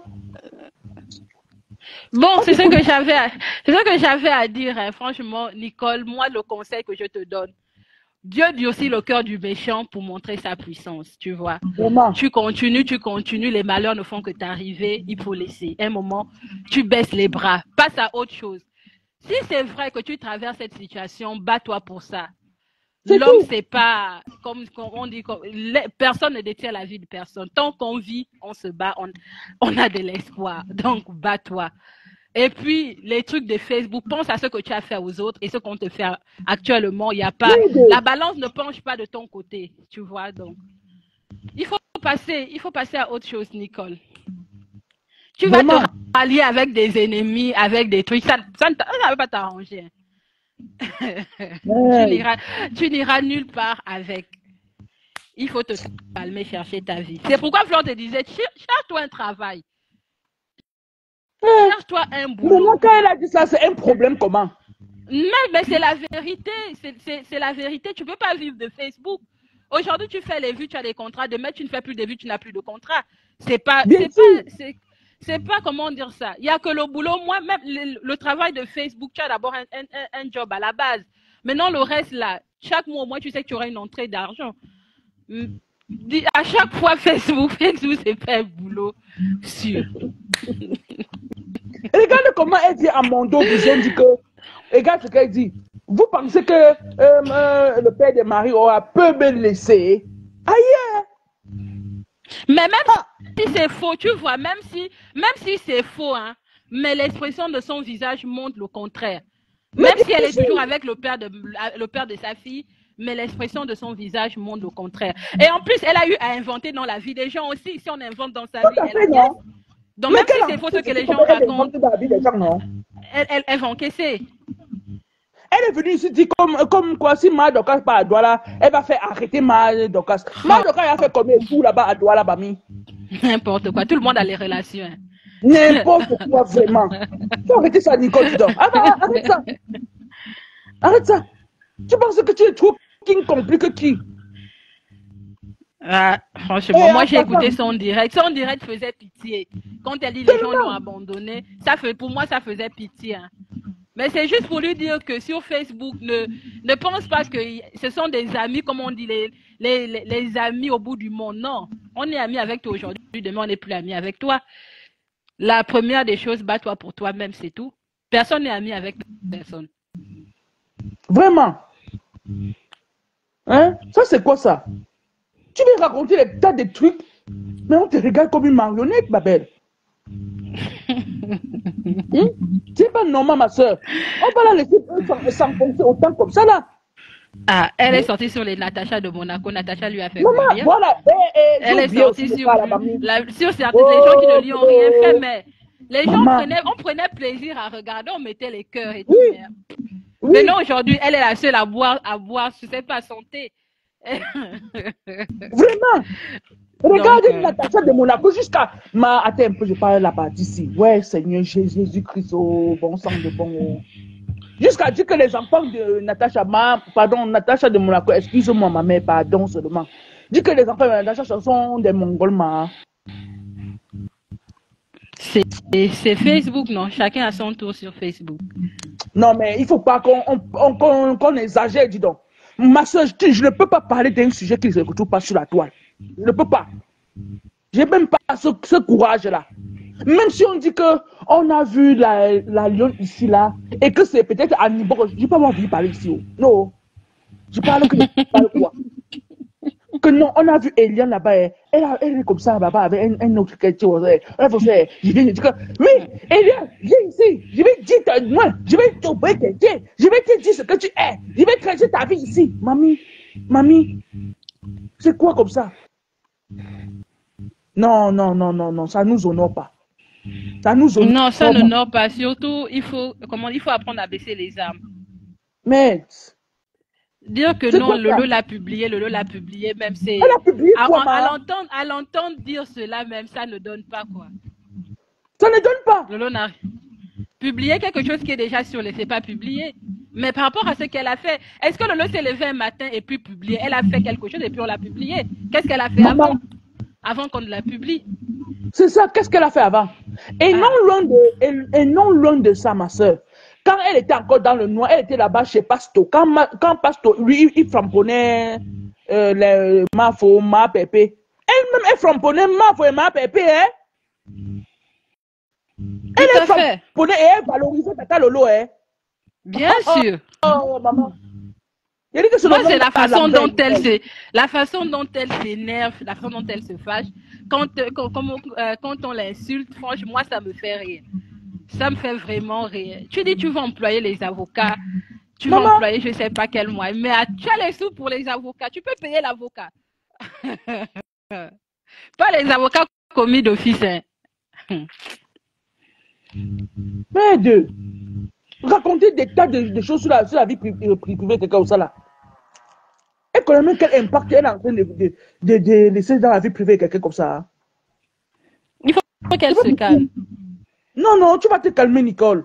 Bon, c'est ce que j'avais à, c'est ce que j'avais à dire, hein. Franchement, Nicole, moi, le conseil que je te donne, Dieu durcit le cœur du méchant pour montrer sa puissance, tu vois. Vraiment? Tu continues, tu continues, les malheurs ne font que t'arriver, il faut laisser. Un moment, tu baisses les bras, passe à autre chose. Si c'est vrai que tu traverses cette situation, bats-toi pour ça. L'homme, c'est pas, comme on dit, comme, personne ne détient la vie de personne. Tant qu'on vit, on se bat, on, on a de l'espoir. Donc, bats-toi. Et puis, les trucs de Facebook, pense à ce que tu as fait aux autres et ce qu'on te fait actuellement. Il n'y a pas, la balance ne penche pas de ton côté, tu vois. Donc, il faut passer, il faut passer à autre chose, Nicole. Tu vas Vraiment? te rallier avec des ennemis, avec des trucs, ça, ça ne va pas t'arranger. Ouais. Tu n'iras nulle part avec. Il faut te calmer, chercher ta vie. C'est pourquoi Flore te disait, cherche-toi un travail. Ouais. Cherche-toi un boulot. Mais quand elle a dit ça, c'est un problème comment? Mais, mais c'est la vérité. C'est la vérité. Tu ne peux pas vivre de Facebook. Aujourd'hui, tu fais les vues, tu as des contrats. Demain, tu ne fais plus de vues, tu n'as plus de contrat. C'est pas... C'est pas, comment dire ça. Il n'y a que le boulot. Moi, même le, le travail de Facebook, tu as d'abord un, un, un job à la base. Maintenant, le reste, là, chaque mois, au moins, tu sais que tu auras une entrée d'argent. À chaque fois, Facebook, Facebook, c'est pas un boulot sûr. Regarde comment elle dit à Mondo Vision, dit que, regarde ce qu'elle dit. Vous pensez que euh, euh, le père de Marie aura peu me laisser? Aïe! Mais même ah. si c'est faux, tu vois, même si, même si c'est faux, hein, mais l'expression de son visage montre le contraire. Même mais si elle est sûr. toujours avec le père, de, le père de sa fille, mais l'expression de son visage montre le contraire. Et en plus, elle a eu à inventer dans la vie des gens aussi. Si on invente dans sa vie, elle fait, non. Donc mais même si c'est faux ce que les gens racontent, gens, elle, elle, elle va encaisser. Elle est venue ici dire comme, comme quoi, si Ma Dorcas pas à Douala, elle va faire arrêter Ma Dorcas. Ma Dorcas a fait combien de coups là-bas à Douala, Bami? N'importe quoi, tout le monde a les relations. Hein. N'importe quoi, vraiment. Faut arrêter ça, Nicole, dis donc. Ah bah, arrête ça. Arrête ça. Tu penses que tu es trop king compliqué qui? Ah, franchement, hey, moi j'ai écouté son direct. Son direct faisait pitié. Quand elle dit les gens l'ont abandonné, ça fait, pour moi ça faisait pitié. Hein. Mais c'est juste pour lui dire que sur Facebook, ne, ne pense pas que ce sont des amis, comme on dit, les, les, les, les amis au bout du monde. Non, on est amis avec toi aujourd'hui, demain on n'est plus amis avec toi. La première des choses, bats-toi pour toi-même, c'est tout. Personne n'est ami avec personne. Vraiment? Hein? Ça c'est quoi ça? Tu viens raconter des tas de trucs, mais on te regarde comme une marionnette, ma belle. hmm? C'est pas normal, ma soeur. On va la laisser s'enfoncer autant comme ça, là. Ah, elle est sortie sur les Natacha de Monaco. Natacha lui a fait Maman, rien. Voilà. Eh, eh, elle est sortie sur, la, sur certains, oh, les gens qui ne lui ont rien fait, mais les gens prenaient, on prenait plaisir à regarder, on mettait les cœurs et tout. Oui. Mais, oui. mais non, aujourd'hui, elle est la seule à boire, à boire, je sais pas, santé. Vraiment? Regardez euh... Natacha de Monaco jusqu'à... Ma... Attends un peu, je parle là-bas d'ici. Ouais, Seigneur Jésus-Christ, oh, bon sang de bon... Jusqu'à dire que les enfants de Natacha, ma... pardon, Natacha de Monaco, excuse-moi ma mère, pardon seulement. Dis que les enfants de Natacha sont des Mongols, ma... C'est Facebook, non? Chacun a son tour sur Facebook. Non, mais il ne faut pas qu'on on, on, qu'on, qu'on exagère, dis donc. Ma soeur, je, je ne peux pas parler d'un sujet qui ne se retrouve pas sur la toile. Je ne peux pas. Je n'ai même pas ce, ce courage-là. Même si on dit qu'on a vu la, la lionne ici, là, et que c'est peut-être à Nibo, je n'ai pas envie de parler ici. Oh. Non. Je parle que je parle quoi? Que non, on a vu Eliane là-bas, elle, elle est comme ça là-bas avec un, un autre quartier. Elle faisait, je viens de dire que, oui, Eliane, viens ici, je vais dire, moi, je vais t'ouvrir quelqu'un, je vais te dire ce que tu es, je vais tracer ta vie ici. Mamie, mamie, c'est quoi comme ça? Non, non, non, non, non, ça nous honore pas. Ça nous honore. Non, ça n'honore pas. Surtout, il faut, comment, il faut apprendre à baisser les armes. Mais dire que non, Lolo l'a publié, Lolo l'a publié, même c'est. Elle a publié quoi, à, à l'entendre, à l'entendre dire cela, même ça ne donne pas quoi. Ça ne donne pas. Lolo n'a publié quelque chose qui est déjà sur les, c'est pas publié. Mais par rapport à ce qu'elle a fait, est-ce que Lolo s'est levé un matin et puis publié? Elle a fait quelque chose et puis on l'a publié. Qu'est-ce qu'elle a fait Maman. avant? Avant qu'on ne la publie. C'est ça, qu'est-ce qu'elle a fait avant? Et, ah. non loin de, et, et non loin de ça, ma soeur. Quand elle était encore dans le noir, elle était là-bas chez Pasto. Quand, quand Pasto, lui, il framponnait euh, les Mafo, Ma Pépé. Elle-même, elle framponnait Mafo et Ma Pépé, hein? Elle est framponnée et elle valorisait Tata Lolo, hein? Bien oh, sûr. Oh, oh maman. Moi, c'est la façon dont elle se, la façon dont elle s'énerve, la façon dont elle se fâche. Quand, quand, quand, euh, quand on l'insulte, franchement, moi, ça me fait rire. Ça me fait vraiment rire. Tu dis, tu vas employer les avocats, tu Maman. vas employer je ne sais pas quel mois, mais tu as les sous pour les avocats, tu peux payer l'avocat. Pas les avocats commis d'office. Hein. Mais de raconter des tas de, de choses sur la, sur la vie privée, privée quelqu'un comme ça là. Et quand même quel impact elle est en train de, de, de, de laisser dans la vie privée quelqu'un comme ça. Hein? Il faut qu'elle se calme. Non, non, tu vas te calmer, Nicole.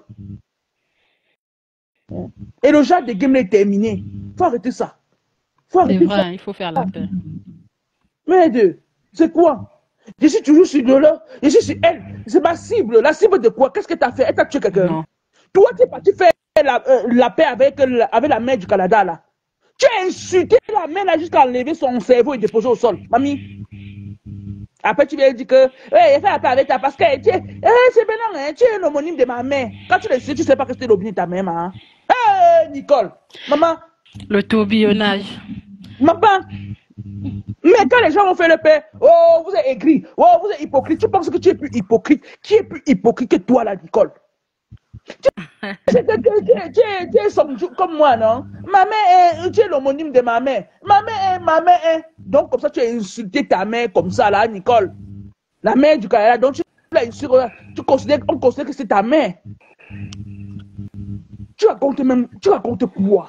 Et le genre de game est terminé. Il faut arrêter ça. C'est vrai, ça. Il faut faire la paix. Mais de, c'est quoi? Je suis toujours sur Lolo, je suis sur elle. C'est ma cible. La cible de quoi? Qu'est-ce que tu as fait? Elle t'a tué quelqu'un? Toi, tu es parti faire la, euh, la paix avec, avec la mère du Canada, là. Tu as insulté la mère là jusqu'à enlever son cerveau et déposer au sol. Mamie. Après, tu viens dire que, ouais, il fait la paix avec ta parce que, tu es, eh, c'est maintenant, hein, tu es l'homonyme de ma mère. Quand tu le sais, tu ne sais pas que c'était l'homonyme de ta mère, hein. Hé, hey, Nicole, maman. Le tourbillonnage. Maman. Mais quand les gens ont fait le paix, oh, vous êtes aigri, oh, vous êtes hypocrite. Tu penses que tu es plus hypocrite. Qui est plus hypocrite que toi, là, Nicole? Tu, tu, tu, tu, tu es comme moi, non? Ma mère, est, tu es l'homonyme de ma mère. Ma mère, est, ma mère, est. Donc, comme ça, tu as insulté ta mère comme ça, là, Nicole. La mère du Canada. Donc, tu l'as insulté. Tu considères, on considère que c'est ta mère. Tu racontes même, tu racontes quoi?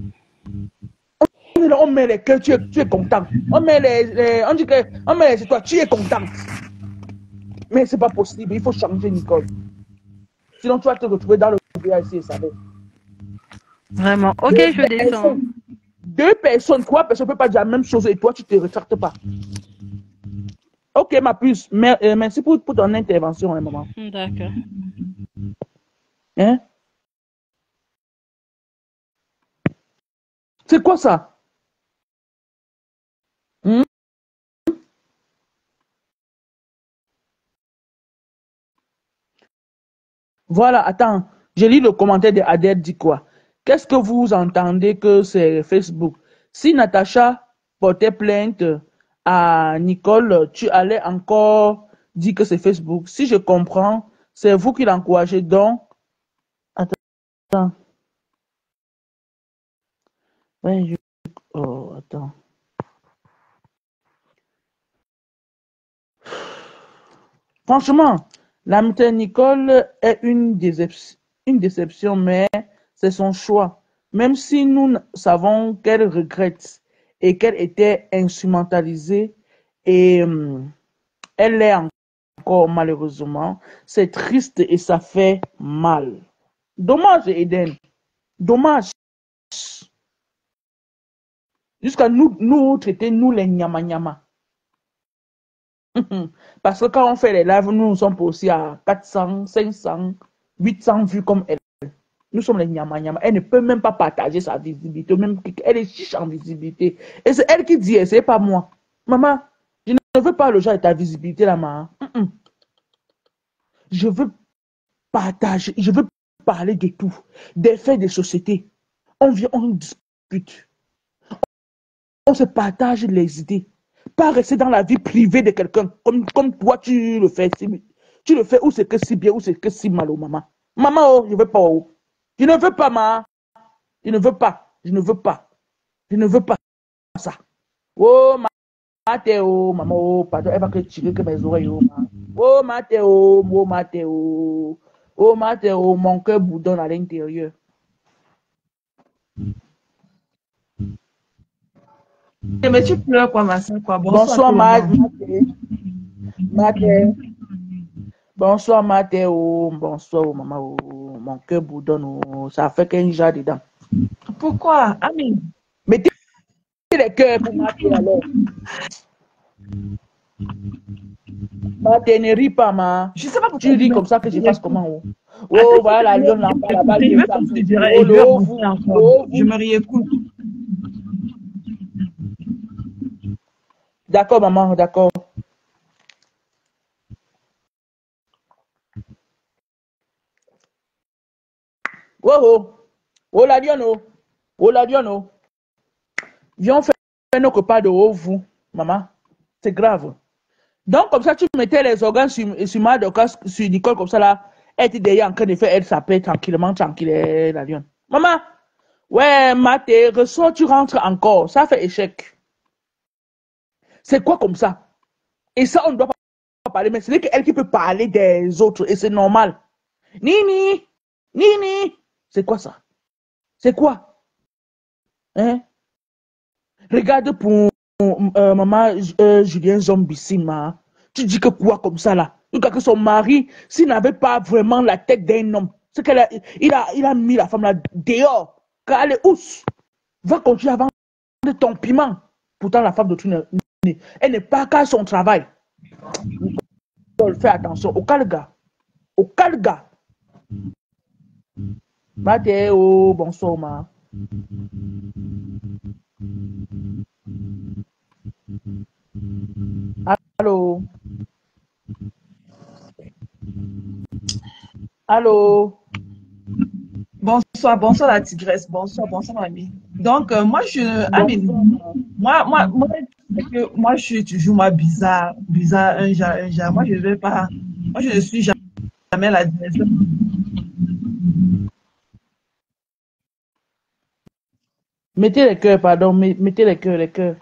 On, on met les cœurs, tu es, tu es content. On met les, les on dit que, on met les étoiles, tu es content. Mais c'est pas possible, il faut changer, Nicole. Sinon, tu vas te retrouver dans le V I C, ça va. Vraiment. Ok, deux je descends. Deux personnes, trois personnes ne peuvent pas dire la même chose et toi, tu ne te retractes pas. Ok, ma puce. Merci pour, pour ton intervention, un moment. D'accord. Hein? C'est quoi ça? Hmm? Voilà, attends. J'ai lu le commentaire de Adèle dit quoi? Qu'est-ce que vous entendez que c'est Facebook? Si Natacha portait plainte à Nicole, tu allais encore dire que c'est Facebook. Si je comprends, c'est vous qui l'encouragez. Donc, attends. Ouais, je... Oh, attends. Franchement, la méthode Nicole est une déception, une déception, mais c'est son choix. Même si nous savons qu'elle regrette et qu'elle était instrumentalisée et euh, elle l'est encore malheureusement, c'est triste et ça fait mal. Dommage, Eden. Dommage. Jusqu'à nous, nous traiter, nous les nyama nyama. Parce que quand on fait les lives, nous, nous sommes aussi à quatre cents, cinq cents, huit cents vues comme elle. Nous sommes les nyama nyama. Elle ne peut même pas partager sa visibilité. Même elle est chiche en visibilité. Et c'est elle qui dit, c'est pas moi. Maman, je ne veux pas le genre de ta visibilité là, maman. Mm -mm. Je veux partager, je veux parler de tout, des faits des sociétés. On vient, on discute. On se partage les idées. Pas rester dans la vie privée de quelqu'un, comme, comme toi tu le fais. Tu le fais ou c'est que si bien ou c'est que si mal, oh, maman. Maman, oh, je ne veux pas, oh. Je ne veux pas, maman. Je ne veux pas. Je ne veux pas. Je ne veux pas ça. Oh, Mathéo, maman, oh, pardon, elle va que tirer que mes oreilles, oh, maman. Oh, Mathéo, oh, Mathéo. Oh, Mathéo, mon cœur boudonne à l'intérieur. Mais tu pleures quoi, ma soeur, quoi? Bonsoir, Mathéo. Mathéo. Bonsoir, Mathéo. Bonsoir, maman, oh, mon cœur boudonne, oh. Ça fait qu'un jar dedans. Pourquoi, Ami? Mettez les cœurs pour Mathéo alors. Mathéo, ne ris pas, ma. Je sais pas pourquoi. Tu ris comme ça que je fasse comment, oh. Oh, voilà, la lionne là-bas, là-bas. Je vais considérer et je vais bouger encore. Je me réécoute. D'accord, maman, d'accord. Oh, oh. Oh, la lionne, oh. Oh, la lionne, oh. Viens faire nos repas de haut, vous, maman. C'est grave. Donc, comme ça, tu mettais les organes sur, sur ma docas, sur Nicole, comme ça, là. Elle était derrière en train de faire, elle s'appelle tranquillement, tranquille, la lionne. Maman, ouais, Maté, ressors, tu rentres encore. Ça fait échec. C'est quoi comme ça? Et ça, on ne doit pas parler, mais c'est elle qui peut parler des autres, et c'est normal. Nini, Nini, c'est quoi ça? C'est quoi? Hein? Regarde pour euh, maman euh, Julien Zombissima. Tu dis que quoi comme ça là? Que son mari, s'il n'avait pas vraiment la tête d'un homme, c'est qu'il a, il a, il a mis la femme là dehors. Car elle est ousse. Va continuer à vendre ton piment. Pourtant, la femme de tout, elle n'est pas qu'à son travail. Fais attention. Au calga. Au calga. Mathéo, bonsoir, ma. Allô? Allô? Bonsoir, bonsoir la tigresse, bonsoir, bonsoir mamie. Donc, euh, moi, je, Amine, moi, moi, moi, que, moi, je suis toujours moi bizarre, bizarre, un genre, un genre. Moi, je ne vais pas, moi, je ne suis jamais la direction. Mettez les cœurs, pardon, mettez les cœurs, les cœurs.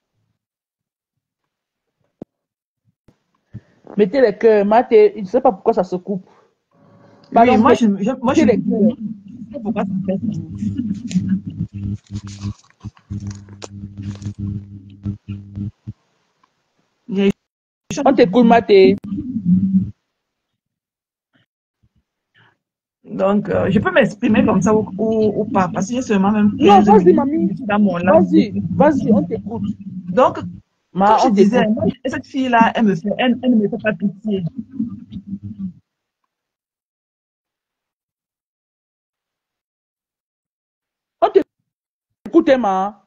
Mettez les cœurs, Maté, je ne sais pas pourquoi ça se coupe. Pardon, oui, moi, je, je, moi, je, les cœurs. Je sais pourquoi ça fait ça. On t'écoute, Maté. Donc, euh, je peux m'exprimer comme ça ou, ou, ou pas, parce que j'ai seulement même... Non, vas-y, mamie. Vas-y, vas-y, on t'écoute. Donc, Ma, comme je disais, moi, cette fille-là, elle, me fait, elle, elle ne me fait pas pitié. On t'écoute, ma.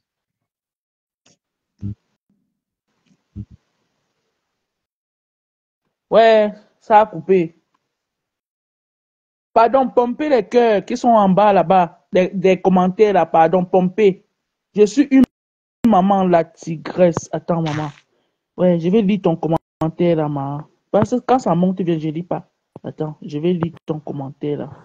Ouais, ça a coupé. Pardon, pompez les cœurs qui sont en bas là-bas, des, des commentaires là, pardon, pompez. Je suis une maman, la tigresse. Attends, maman. Ouais, je vais lire ton commentaire là, maman. Parce que quand ça monte, bien, je lis pas. Attends, je vais lire ton commentaire là.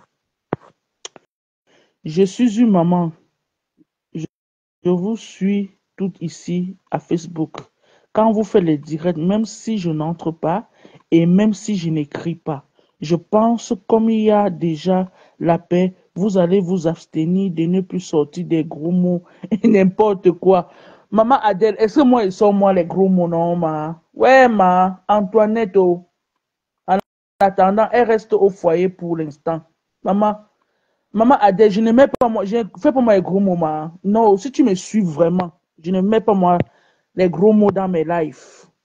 Je suis une maman. Je, je vous suis toutes ici à Facebook. Quand vous faites les directs, même si je n'entre pas et même si je n'écris pas, je pense comme il y a déjà la paix, vous allez vous abstenir de ne plus sortir des gros mots et n'importe quoi. Maman Adèle, est-ce que moi, ils sont moi les gros mots, non, ma? Ouais, ma, Antoinette, oh. En attendant, elle reste au foyer pour l'instant. Maman, maman Adèle, je ne mets pas moi, je ne fais pas moi les gros mots, ma. Non, si tu me suis vraiment, je ne mets pas moi les gros mots dans mes lives.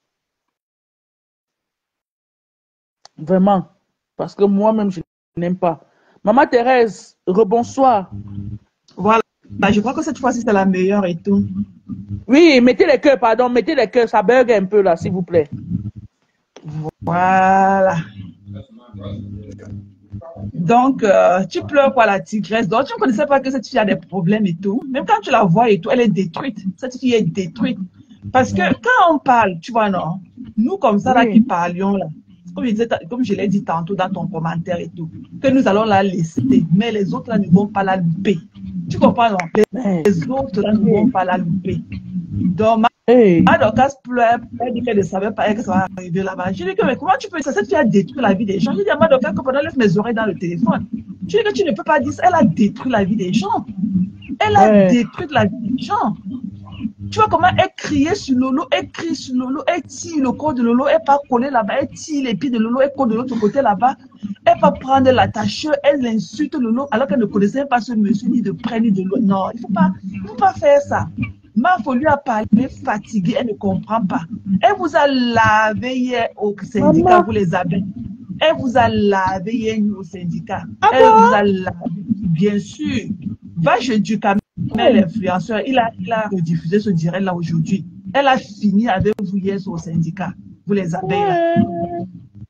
Vraiment. Parce que moi-même, je n'aime pas. Maman Thérèse, rebonsoir. Voilà. Je crois que cette fois-ci, c'est la meilleure et tout. Oui, mettez les cœurs, pardon, mettez les cœurs. Ça bug un peu là, s'il vous plaît. Voilà. Donc, euh, tu pleures quoi, la tigresse. Donc, tu ne connaissais pas que cette fille a des problèmes et tout. Même quand tu la vois et tout, elle est détruite. Cette fille est détruite. Parce que quand on parle, tu vois, non, nous comme ça, là, Oui. qui parlions, là, comme je, disais, comme je l'ai dit tantôt dans ton commentaire et tout, que nous allons la laisser, mais les autres, là, ne vont pas la louper. Tu comprends, non? Les, Mais, les autres, là, ne oui. vont pas la louper. Donc, ma, Hey. ma Dorcas pleure, elle dit qu'elle ne savait pas que ça va arriver là-bas. Je dis que, mais comment tu peux dire ça? Cette fille a détruit la vie des gens. Je dis à ma Dorcas que pendant laisse mes oreilles dans le téléphone. Je dis que tu ne peux pas dire ça. Elle a détruit la vie des gens. Elle a Ouais. détruit la vie des gens. Tu vois comment elle criait sur Lolo, elle crie sur Lolo, elle tire le corps de Lolo, elle part coller là-bas, elle tire les pieds de Lolo, elle colle de l'autre côté là-bas. Elle va prendre l'attacheur, elle insulte Lolo alors qu'elle ne connaissait pas ce monsieur ni de près ni de loin. Non, il ne faut pas, il faut pas faire ça. Mafo lui a parlé fatiguée, elle ne comprend pas. Elle vous a lavé hier au syndicat, Maman. vous les avez. Elle vous a lavé hier au syndicat. Ah Elle vous bon? a lavé, bien sûr. Va chez Ducamel, l'influenceur, il a, il a rediffusé ce direct là aujourd'hui. Elle a fini avec vous hier au syndicat. Vous les avez là. Ouais.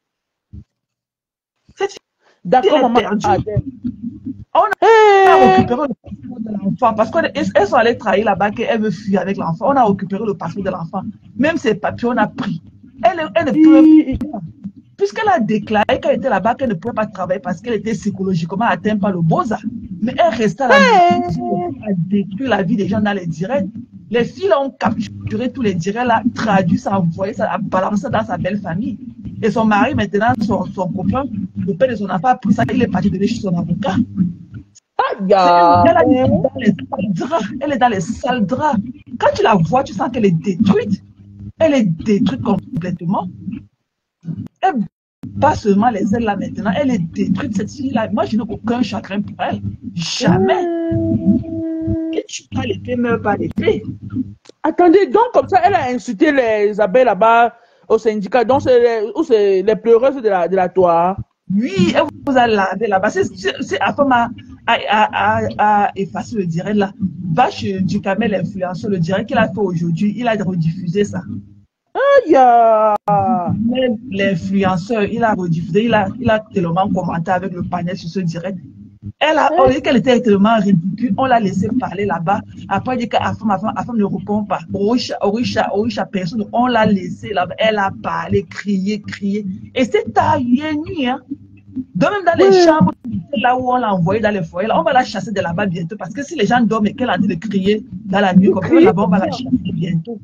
Cette fille, D'accord, elle est maman. perdue. Ah, On a hey. récupéré le passeport de l'enfant parce qu'elles sont allées trahir là-bas qu'elle veut fuir avec l'enfant. On a récupéré le passeport de l'enfant. Même ses papiers, on a pris. Elle, elle ne peut pas. Puisqu'elle a déclaré qu'elle était là-bas, qu'elle ne pouvait pas travailler parce qu'elle était psychologiquement atteinte par le Boza. Mais elle restait à la maison, elle a détruit la vie des gens dans les directs. Les filles là, ont capturé tous les directs, là, traduit ça, envoyé ça, a balancé dans sa belle famille. Et son mari, maintenant, son, son copain, le père de son enfant a pris ça, il est parti de chez son avocat. Aïe. Elle, elle est dans les sales draps. Elle est dans les sales draps. Quand tu la vois, tu sens qu'elle est détruite. Elle est détruite complètement. Elle pas seulement les ailes là maintenant, elle est détruite cette fille-là. Moi, je n'ai aucun chagrin pour elle. Jamais. Que tu pas l'épée, meurs pas l'épée. Attendez, donc comme ça, elle a insulté les abeilles là-bas au syndicat. Donc, c'est les, les pleureuses de la, de la toile. Oui, elle vous a lavé là-bas. C'est à forme à, à, à, à effacer le direct là. Va chez Ducamel, l'influenceur, le direct qu'il a fait aujourd'hui, il a rediffusé ça. Aïe. L'influenceur, il a rediffusé, il a, il a tellement commenté avec le panel sur ce direct. Elle a, on dit qu'elle était tellement ridicule, on l'a laissé parler là-bas. Après, elle dit qu'Afam ne répond pas. Orisha, Orisha, Orisha, personne, on l'a laissé là-bas. Elle a parlé, crié, crié. Et c'est tard, hier nuit, hein. Donc, même dans les oui. chambres, là où on l'a envoyé dans les foyers, là, on va la chasser de là-bas bientôt. Parce que si les gens dorment et qu'elle a dit de crier dans la nuit, comme ça, là-bas, on va la chasser bientôt.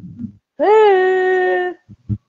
Hey.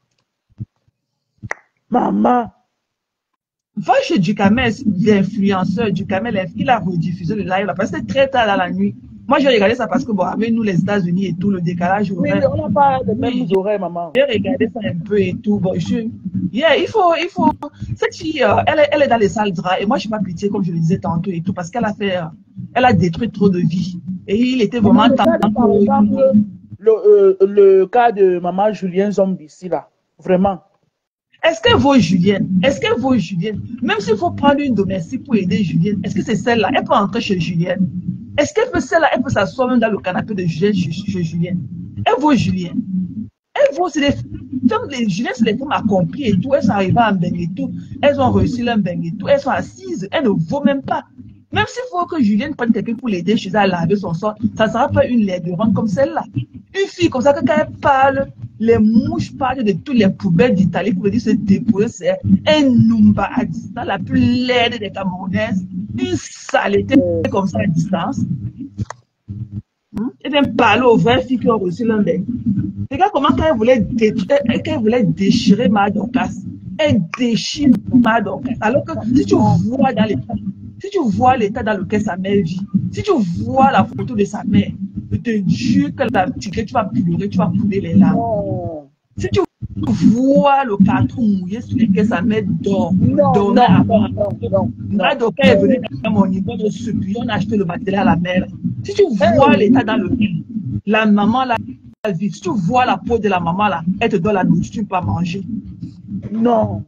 Maman. Va chez Ducamel, l'influenceur Ducamel, il a rediffusé le live là, parce que c'était très tard dans la nuit. Moi, j'ai regardé ça parce que, bon, avec nous, les États-Unis et tout, le décalage horaire. Oui, on n'a pas les mêmes oui. horaires, maman. J'ai regardé ça un peu et tout. Bon, je... yeah, il faut, il faut. Cette fille, euh, elle, est, elle est dans les sales draps. Et moi, je n'ai pas pitié, comme je le disais tantôt et tout, parce qu'elle a fait, euh, elle a détruit trop de vies. Et il était vraiment temps. Par exemple, le, euh, le cas de maman Julien Zombi ici, là. Vraiment. Est-ce qu'elle vaut Julienne? Est-ce qu'elle vaut Julienne? Même s'il faut prendre une domestique pour aider Julienne, est-ce que c'est celle-là? Elle peut entrer chez Julienne. Est-ce qu'elle peut celle-là? Elle peut s'asseoir même dans le canapé de Julienne chez, chez Julienne. Elle vaut Julienne. Elle vaut, c'est des femmes, les Julienne, c'est des femmes accomplies et tout. Elles sont arrivées à Mbeng et tout. Elles ont réussi leur Mbeng et tout. Elles sont assises. Elles ne vaut même pas. Même s'il faut que Julienne prenne quelqu'un pour l'aider chez elle à laver son sang, ça ne sera pas une laidronne comme celle-là. Une fille comme ça, que quand elle parle, les mouches parlent de toutes les poubelles d'Italie pour venir se déposer. C'est un numba à distance, la plus laide des Camerounaises. Une saleté comme ça à distance. Hum? Et bien, parler aux vraies filles qui ont reçu l'un d'elles. Regarde comment quand elle voulait, détruire, quand elle voulait déchirer ma Dorcas, elle déchire ma Dorcas. Alors que si tu vois dans l'état, si tu vois l'état dans lequel sa mère vit, si tu vois la photo de sa mère, je te jure que, la, que tu vas pleurer, tu vas couler les larmes. Non. Si tu vois le carton mouillé sur lequel sa mère dort, non, dort non, non, non, non, ma Dorcas est venue dans mon niveau de ce puis on a acheté le matériel à la mère. Si tu vois hey. l'état dans lequel la maman là vit, si tu vois la peau de la maman là, elle te donne la nourriture pour manger. Non.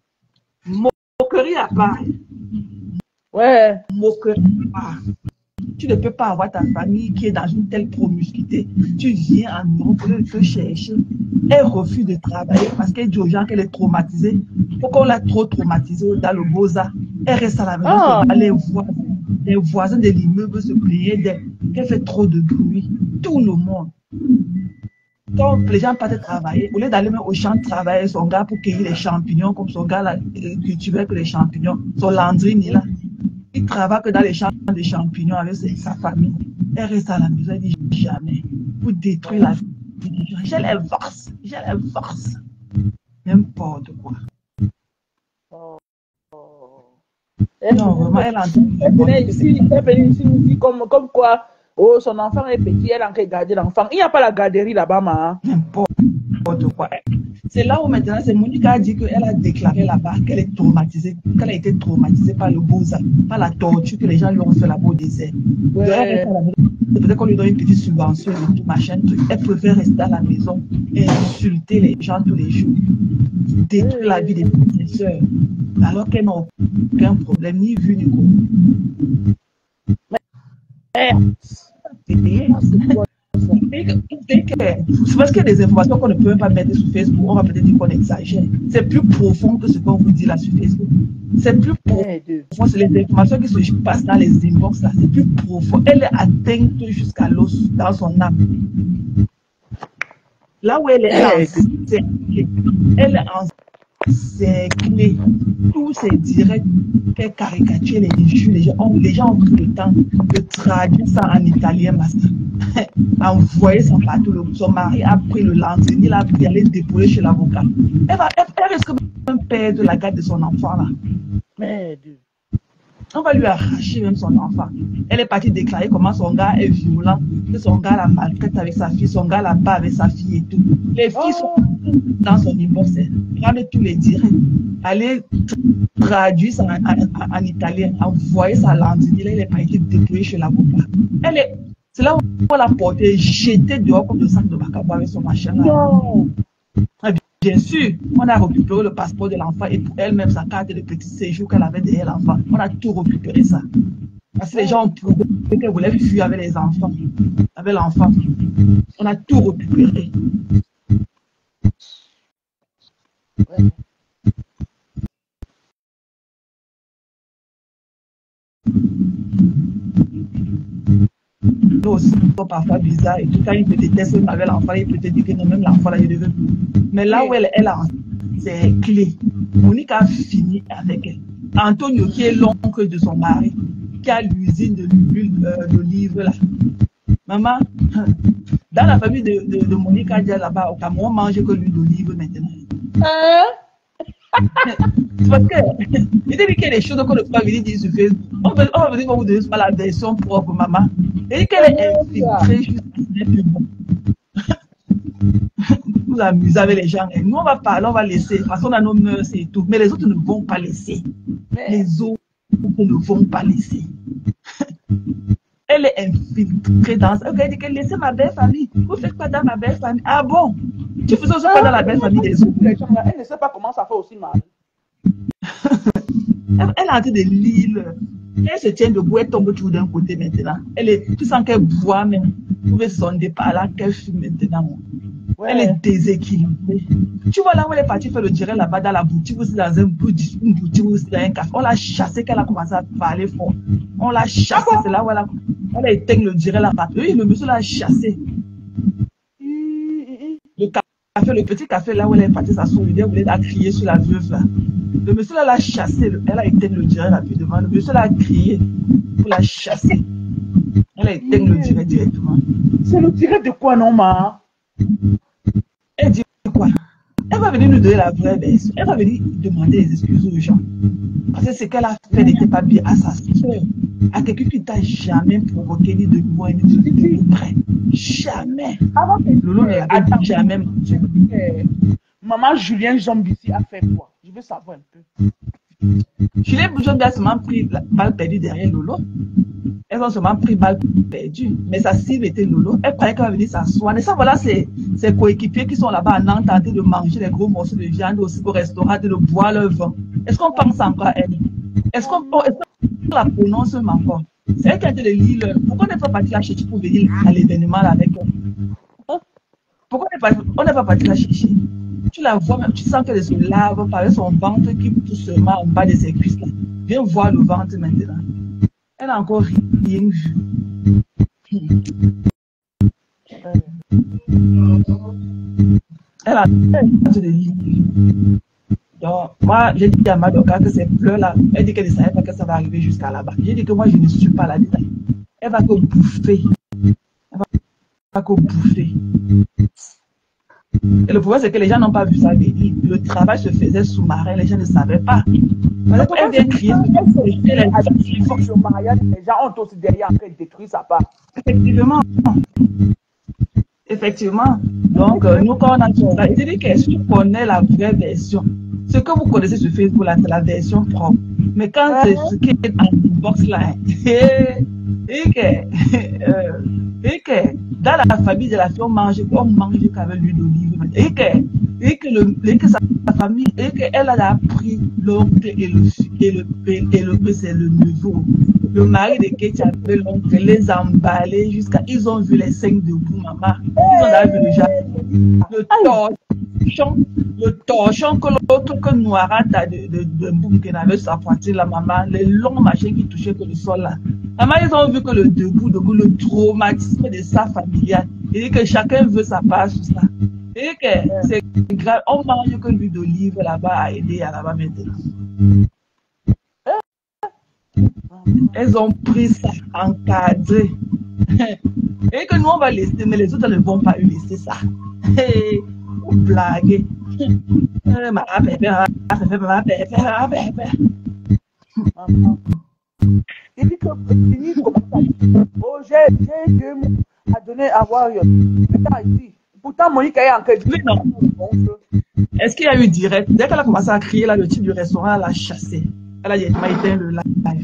Moquerie à part. Ouais. Moquerie à part. Tu ne peux pas avoir ta famille qui est dans une telle promiscuité. Tu viens en Europe pour te chercher. Elle refuse de travailler parce qu'elle dit aux gens qu'elle est traumatisée. Pourquoi on l'a trop traumatisée dans le Beaux-Arts? Elle reste à la maison. Ah. Les voisins, les voisins de l'immeuble se plaignaient d'elle. Qu'elle fait trop de bruit. Tout le monde. Quand les gens partent travailler, au lieu d'aller même au champ de travail, son gars pour cueillir les champignons, comme son gars là, cultivait que les champignons, son landrine là. Il travaille que dans les champs de champignons avec sa famille. Elle reste à la maison, elle dit jamais. Pour détruire la vie des gens. J'ai les forces. J'ai les forces. N'importe quoi. Oh. Oh. Non, vraiment, elle a Elle venait ici, elle venait ici nous dit comme, comme quoi, oh, son enfant est petit, elle a encore gardé l'enfant. Il n'y a pas la garderie là-bas, ma. N'importe quoi. C'est là où maintenant, c'est Monica a dit qu'elle a déclaré là-bas qu'elle est traumatisée, qu'elle a été traumatisée par le Beaux-Arts, par la torture que les gens lui ont fait là-bas au désert. Ouais. Peut-être qu'on lui donne une petite subvention et tout, machin, truc. Elle préfère rester à la maison et insulter les gens tous les jours, détruire la vie des professeurs, alors qu'elle n'a aucun problème, ni vu ni connu. C'est parce qu'il y a des informations qu'on ne peut pas mettre sur Facebook, on va peut-être dire qu'on exagère. C'est plus profond que ce qu'on vous dit là sur Facebook. C'est plus profond, c'est les informations qui se passent dans les inbox là, c'est plus profond. Elle est atteinte jusqu'à l'os dans son âme. Là où elle est, elle est elle est encerclée. Tous ces directs qu'elle caricature, les jeux, les gens ont, les gens ont pris le temps de traduire ça en italien, envoyer ça partout. Son mari a pris le lendemain, il a pris aller dépouiller chez l'avocat. Elle, va, elle, elle risque même perdre la garde de son enfant là. Merde. On va lui arracher même son enfant. Elle est partie déclarer comment son gars est violent, que son gars la maltraite avec sa fille, son gars la bat avec sa fille et tout. Les filles oh. sont dans son inbox, regardez tous les directs. Allez traduire ça en, en, en italien, envoyer ça à l'Andini, elle est partie dépouiller chez l'avocat. Elle est, c'est là où on l'a porté, jeté dehors comme le sac de Bacabo avec son machin là. Non. Bien sûr, on a récupéré le passeport de l'enfant et pour elle-même sa carte de petit séjour qu'elle avait derrière l'enfant. On a tout récupéré ça. Parce que les gens ont prouvé qu'elle voulait fuir avec les enfants, avec l'enfant. On a tout récupéré. Ouais. Aussi, parfois bizarre et tout. Quand il te déteste avec l'enfant, il peut te dire que non, même l'enfant là, il devait plus. Mais là où elle, elle a ses clés, Monique a fini avec elle. Antonio, qui est l'oncle de son mari, qui a l'usine de l'huile euh, d'olive là. Maman, dans la famille de, de, de Monique, là-bas au Cameroun, on mange que l'huile d'olive maintenant. Hein? C'est parce que, il dit qu'il y a des choses qu'on ne peut pas venir dire sur Facebook. On va, on va venir vous donner la version propre, maman. Et qu'elle est infiltrée jusqu'à bon. Vous amusez avec les gens. Et nous, on va parler, on va laisser. Parce qu'on a nos mœurs et tout. Mais les autres ne vont pas laisser. Les autres ne vont pas laisser. Elle est infiltrée dans ça. Elle dit qu'elle laissez ma belle famille. Vous faites pas dans ma belle famille. Ah bon? Tu faisais aussi pas dans la belle famille des autres. Elle ne sait pas comment ça fait aussi mal. elle, elle est en train de lire. Elle se tient debout, elle tombe toujours d'un côté maintenant. Elle est, tu sens qu'elle boit même. Vous pouvez sonder par là qu'elle fume maintenant. Ouais. Elle est déséquilibrée. Tu vois là où elle est partie faire le direct là-bas dans la boutique, aussi dans un boutique, une boutique, aussi dans un café. On l'a chassée qu'elle a commencé à parler fort. On l'a chassée, ah bon? C'est là où elle a, elle a éteint le direct là-bas. Oui, le monsieur l'a chassée. Le café, le petit café là où elle est partie s'asseoir, elle voulait crier sur la veuve là. Le monsieur là l'a chassé, elle a éteint le direct là-dessus devant. Le monsieur là a crié pour la chasser. Elle a éteint le direct directement. C'est le direct de quoi, non, ma? Elle dit quoi? Elle va venir nous donner la vraie version. Elle va venir demander des excuses aux gens. Parce que ce qu'elle a fait n'était pas bien à sa soeur. À quelqu'un qui t'a jamais provoqué ni de nouveau ni de près. Jamais. Lolo ne l'avait jamais menti. Maman Julien Zombissi a fait quoi? Je veux savoir un peu. Julien Zombissi a seulement pris la balle perdue derrière Lolo. Elles ont seulement pris balle perdue. Mais sa cible était Lolo. Elle croyait qu'elle va venir s'asseoir. Et ça, voilà, ses, ses coéquipiers qui sont là-bas à Nantes, tentés de manger des gros morceaux de viande aussi au restaurant, de boire leur vin. Est-ce qu'on pense encore à elle? Est-ce qu'on est qu la prononce encore? C'est elle qui a été de lire. Pourquoi on n'est pas parti la chercher pour venir à l'événement là avec elle? Pourquoi on n'est pas parti la chercher? Tu la vois même, tu sens qu'elle se lave par son ventre qui pousse seulement en bas de ses cuisses là. Viens voir le ventre maintenant. Elle n'a encore rien vu. Elle a de lire. Donc, moi, j'ai dit à Madoka que ces pleurs-là, elle dit qu'elle ne savait pas que ça va arriver jusqu'à là-bas. J'ai dit que moi, je ne suis pas là-dedans. Elle va que bouffer. Elle va que bouffer. Et le problème, c'est que les gens n'ont pas vu ça venir. Le travail se faisait sous-marin, les gens ne savaient pas. Elle vient crier. Il faut que le mariage, les gens ont aussi derrière en train de détruire sa part. Effectivement. Effectivement. Donc, euh, nous, quand on a dit ça, il dit que si tu connais la vraie version, ce que vous connaissez sur Facebook, là, c'est la version propre. Mais quand c'est ce qui est en box là, et, et que, euh, et que dans la famille de la fille, on mange, on mange qu'avec l'huile d'olive. Et que, et que, le, et que sa, sa famille, et qu'elle a appris l'oncle et le et le et le c'est le neveu. Le mari de Kate avait l'oncle, les emballés jusqu'à. Ils ont vu les cinq debout, maman. Ils ont vu le jardin. Le torchon, le torchon que l'autre que Noirat a de, de, de boum qui avait sa poitrine, la maman, les longs machins qui touchaient que le sol là. Maman, ils ont vu que le debout, debout, le traumatisme de sa familiale. Et que chacun veut sa part sur ça. Et que c'est grave. On mange que l'huile d'olive là-bas a aidé à là-bas maintenant. Elles ont pris ça encadré. Et que nous on va laisser, mais les autres ne vont pas laisser ça. Pour blaguer. Il dit que fini oh j'ai deux mots à donner à Warrior. Pourtant Monique est en crédit. Est-ce qu'il y a eu direct? Dès qu'elle a commencé à crier là, le type du restaurant l'a chassé. Elle a directement éteint le live.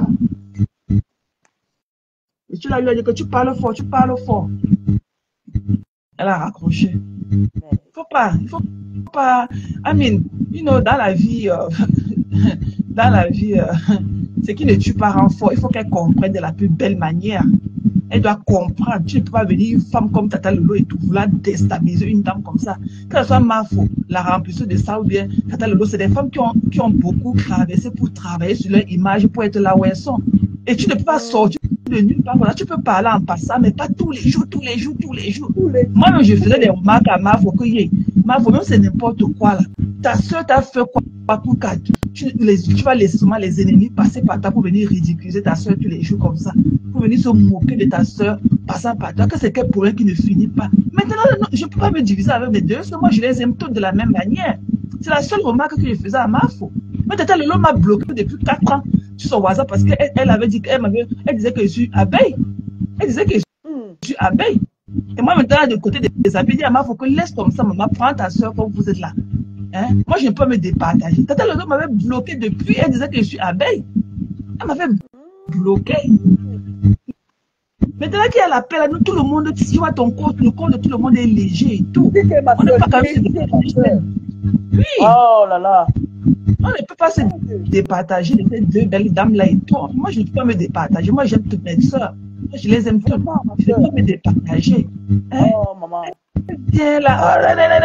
Et tu l'as lui dit que tu parles fort, tu parles fort. Elle a raccroché. Il faut pas, il faut pas. I mean, you know, dans la vie, euh, dans la vie, euh, ce qui ne tue pas rend fort. Il faut qu'elle comprenne de la plus belle manière. Elle doit comprendre. Tu ne peux pas venir une femme comme Tata Lolo et tout vouloir déstabiliser une dame comme ça. Que ce soit Mafo, la remplisseuse de ça ou bien Tata Lolo, c'est des femmes qui ont, qui ont beaucoup traversé pour travailler sur leur image, pour être là où elles sont. Et tu ne peux pas sortir de nulle part. Voilà, tu peux parler en passant, mais pas tous les jours, tous les jours, tous les jours. Moi, je faisais des remarques à Mafo que y Mafo, même c'est n'importe quoi là. Ta soeur t'a fait quoi pour que tu, les, tu vas laisser seulement les ennemis passer par toi pour venir ridiculiser ta soeur tous les jours comme ça. Pour venir se moquer de ta soeur passant par toi. Que c'est quel problème qui ne finit pas. Maintenant, non, je ne peux pas me diviser avec mes deux, parce que moi je les aime toutes de la même manière. C'est la seule remarque que je faisais à Mafo. Mais Tata Lolo m'a bloqué depuis quatre ans sur son WhatsApp parce qu'elle elle avait dit qu'elle m'avait, elle disait que je suis abeille. Elle disait que je suis abeille. Et moi maintenant, de côté des abeilles, je dis à Mafo que laisse comme ça, maman, prends ta soeur comme vous êtes là. Hein? Moi, je ne peux pas me départager. Tata Lolo m'avait bloqué depuis, elle disait que je suis abeille. Elle m'avait bloqué. Maintenant qu'il y a l'appel, nous, tout le monde, tu vois ton corps, le corps de tout le monde est léger et tout. On ne peut pas quand même se départager. Oui. Oh là là. On ne peut pas se départager de ces deux belles dames-là et tout. Moi, je ne peux pas me départager. Moi, j'aime toutes mes soeurs. Moi, je les aime toutes. Je ne peux pas me départager. Hein? Oh, maman. Viens là.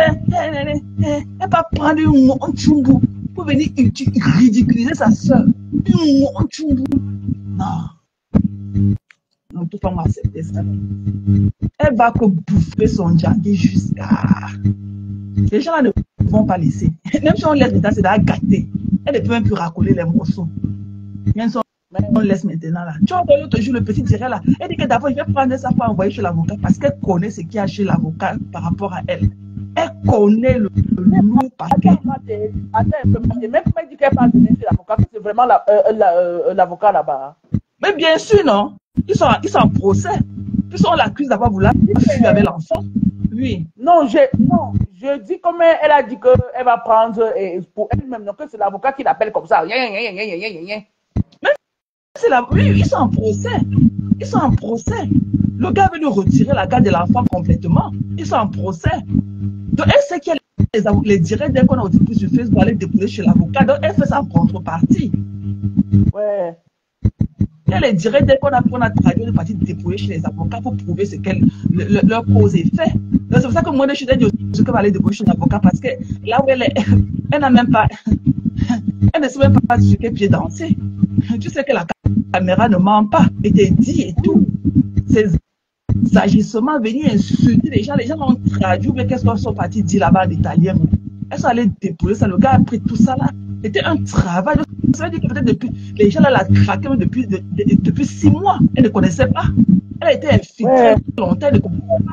Elle va prendre un chumbu pour venir ridiculiser sa soeur. Un chumbu. Non. On ne peut pas m'accepter ça. Elle va que bouffer son janvier jusqu'à... Les gens là ne vont pas laisser. Même si on laisse maintenant, c'est d'aller gâter. Elle ne peut même plus racoler les morceaux. Même si on laisse maintenant là. Tu vois, l'autre jour, le petit dirait là. Elle dit que d'abord, je vais prendre ça pour envoyer chez l'avocat parce qu'elle connaît ce qu'il y a chez l'avocat par rapport à elle. Elle connaît le lourd paquet. Attends, même quand elle dit qu'elle parle de chez l'avocat, c'est vraiment l'avocat là-bas. Mais bien sûr, non. Ils sont, ils sont en procès. Puisqu'on l'accuse d'avoir voulu fuir avec l'enfant. Oui. Non, je, non, je dis comme elle, elle a dit qu'elle va prendre et pour elle-même, donc c'est l'avocat qui l'appelle comme ça. Mais c'est la, oui, ils sont en procès. Ils sont en procès. Le gars veut lui retirer la garde de l'enfant complètement. Ils sont en procès. Donc elle sait qu'il y a les, les directs dès qu'on a déposé sur Facebook, aller déposer chez l'avocat. Donc elle fait ça en contrepartie. Ouais. Elle est directe dès qu'on a, qu'on a traduit, on est parti dépouiller chez les avocats pour prouver ce qu'elle, le, le, leur cause est fait. C'est pour ça que moi, je suis dit ce que va aller dépouiller chez l'avocat parce que là où elle est, elle n'a même pas, elle ne sait même pas sur quel pied danser. Tu sais que la caméra ne ment pas, et te dit et tout. Ces agissements venus insulter les gens, les gens ont traduit, mais qu'est-ce qu'ils sont partis dire là-bas en italien. Elles sont allées dépouiller ça, le gars a pris tout ça là. C'était un travail. Ça veut dire que peut-être depuis, les gens là la craqué depuis, de, de, depuis six mois. Elle ne connaissait pas. Elle a été infiltrée ouais. longtemps, elle ne connaissait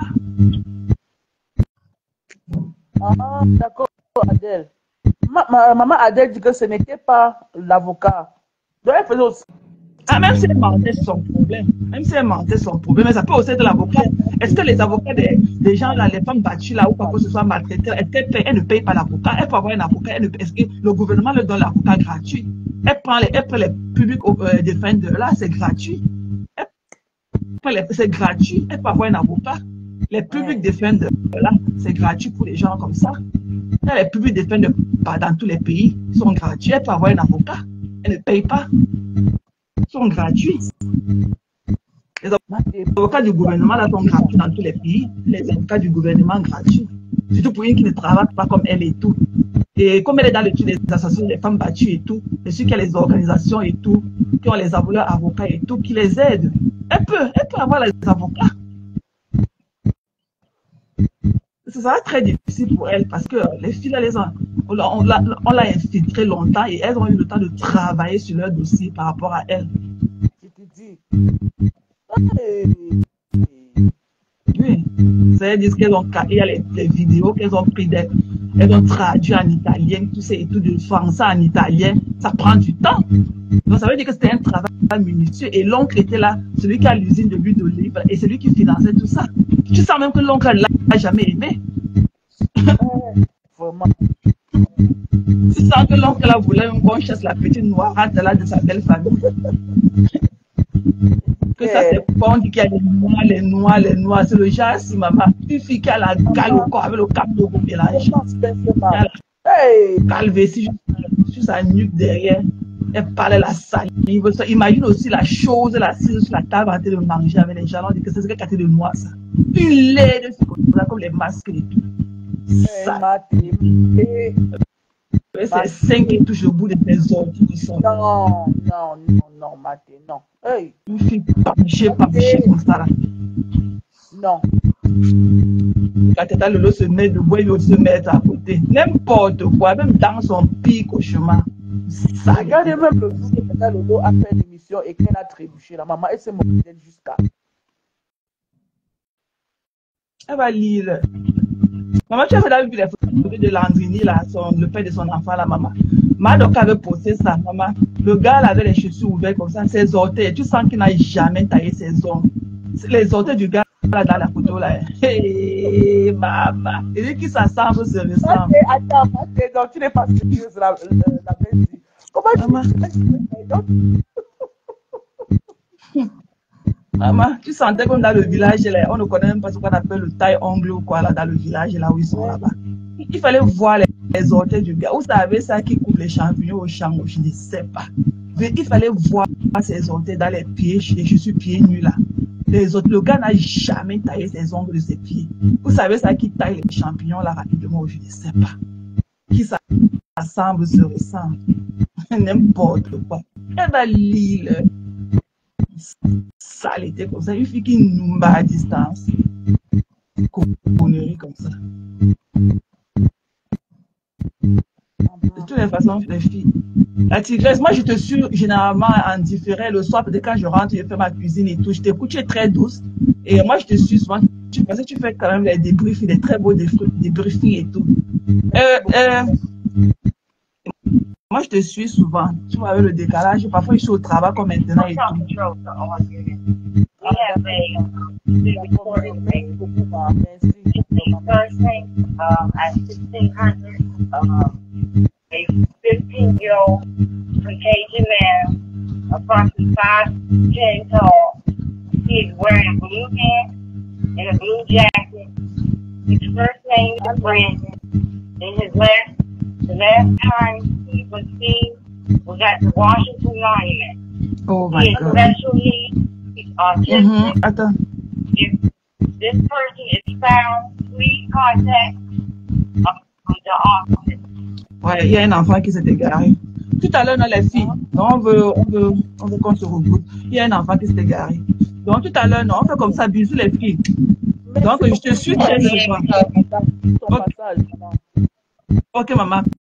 pas. Ah, d'accord, Adèle. Ma, ma, maman Adèle dit que ce n'était pas l'avocat. Donc elle faisait aussi. Ah, même si elle mentait, c'est son problème. Même si elle mentait, c'est son problème. Mais ça peut aussi être l'avocat. Est-ce que les avocats des, des gens là, les femmes battues là, ou quoi que ce soit maltraitées, elles, elles ne payent pas l'avocat? Elle peut avoir un avocat. Est-ce que le gouvernement leur donne l'avocat gratuit? Elle prend les, elle prend les publics euh, défendeurs là, c'est gratuit. C'est gratuit. Elle peut avoir un avocat. Les publics défendeurs là, c'est gratuit pour les gens comme ça. Et les publics défendeurs dans tous les pays sont gratuits. Elle peut avoir un avocat. Elle ne paye pas. Sont gratuits. Les avocats du gouvernement là sont gratuits dans tous les pays. Les avocats du gouvernement gratuits. Surtout pour une qui ne travaille pas comme elle et tout. Et comme elle est dans l'étude des associations des femmes battues et tout, et sûr qu'il y a les organisations et tout, qui ont les avocats et tout, qui les aident. Elle peut, elle peut avoir les avocats. Ça sera très difficile pour elle parce que les filles, là, les ont, on l'a infiltré longtemps et elles ont eu le temps de travailler sur leur dossier par rapport à elle. Je te dis. Oui. C'est dire qu'elles ont il y a les, les vidéos qu'elles ont pris d'elles. Elles ont traduit en italien, tout ça et tout de français en italien. Ça prend du temps. Donc ça veut dire que c'était un travail minutieux et l'oncle était là, celui qui a l'usine de l'huile d'olive et celui qui finançait tout ça. Tu sens même que l'oncle ne l'a jamais aimé. Vraiment. Tu sens que l'oncle a voulu qu'on chasse la petite noirate là de sa belle famille. Que ça c'est bon, on dit qu'il y a les noirs, les noirs, les noirs. C'est le genre si maman, une fille qui a la gale au corps avec le cap de mélange. Calvétie sur sa nuque derrière. Elle parlait la salive. Imagine aussi la chose, la cire sur la table en train de manger avec les gens. On dit que c'est ce qu'elle a de noir ça. Une laide, comme les masques et tout. Ça. C'est cinq qui touchent au bout de tes ordi qui sont. Non, non, non, non, Maté, non. Hey. Une fille papichée, papichée comme ça là. Non. Quand Tata Lolo se met debout, il veut se mettre à côté. N'importe quoi, même dans son pire cauchemar. Ça, regardez même le jour que Tata Lolo a fait l'émission et qu'elle a trébuché. La maman, elle s'est moquée d'elle jusqu'à. Elle va lire. Maman, tu as déjà vu les photos de Landrini, là, son, le père de son enfant, la maman. Madoc avait posté ça, maman. Le gars, là, avait les chaussures ouvertes comme ça, ses orteils. Tu sens qu'il n'a jamais taillé ses ongles. Les orteils du gars, là, dans la photo, là. Hé, hey, maman. Il dit qu'il s'assemble, se ressemble. Attends, attends, tu n'es pas sérieuse, la, la, la belle. Comment maman. tu Maman, tu sentais comme dans le village, là, on ne connaît même pas ce qu'on appelle le taille-ongle ou quoi, là, dans le village, là où ils sont là-bas. Il fallait voir les, les orteils du gars. Vous savez ça qui coupe les champignons au champ, je ne sais pas. Mais il fallait voir ses orteils dans les pieds, les chaussures pieds nus, là. Les autres, le gars n'a jamais taillé ses ongles de ses pieds. Vous savez ça qui taille les champignons, là, rapidement, je ne sais pas. Qui s'assemble, se ressemble. N'importe quoi. Elle va lire. Ça, elle était comme ça. Une fille qui nous bat à distance. Connerie comme ça. De toutes les façons, les filles. La tigresse, moi je te suis généralement en différé le soir, peut-être quand je rentre, je fais ma cuisine et tout. Je t'écoute, tu es très douce. Et moi je te suis souvent. Tu, parce que tu fais quand même des débriefs, des très beaux débriefings et tout. Euh, euh, moi je te suis souvent. Tu vois, avec le décalage, parfois je suis au travail comme maintenant et tout. A fifteen-year-old Caucasian man, approximately five ten tall. He is wearing blue pants and a blue jacket. His first name is Brandon. And his last, the last time he was seen was at the Washington Monument. Oh my he has God. special needs. He's autistic. Mhm. Attends. If this person is found, please contact uh, the office. Ouais, il y a un enfant qui s'est égaré. Tout à l'heure, dans les filles, non, on veut, on veut, on veut qu'on se regroupe. Il y a un enfant qui s'est égaré. Donc, tout à l'heure, non, on fait comme ça, bisous les filles. Donc, je te suis très souvent. Ton passage, maman. Ok, maman.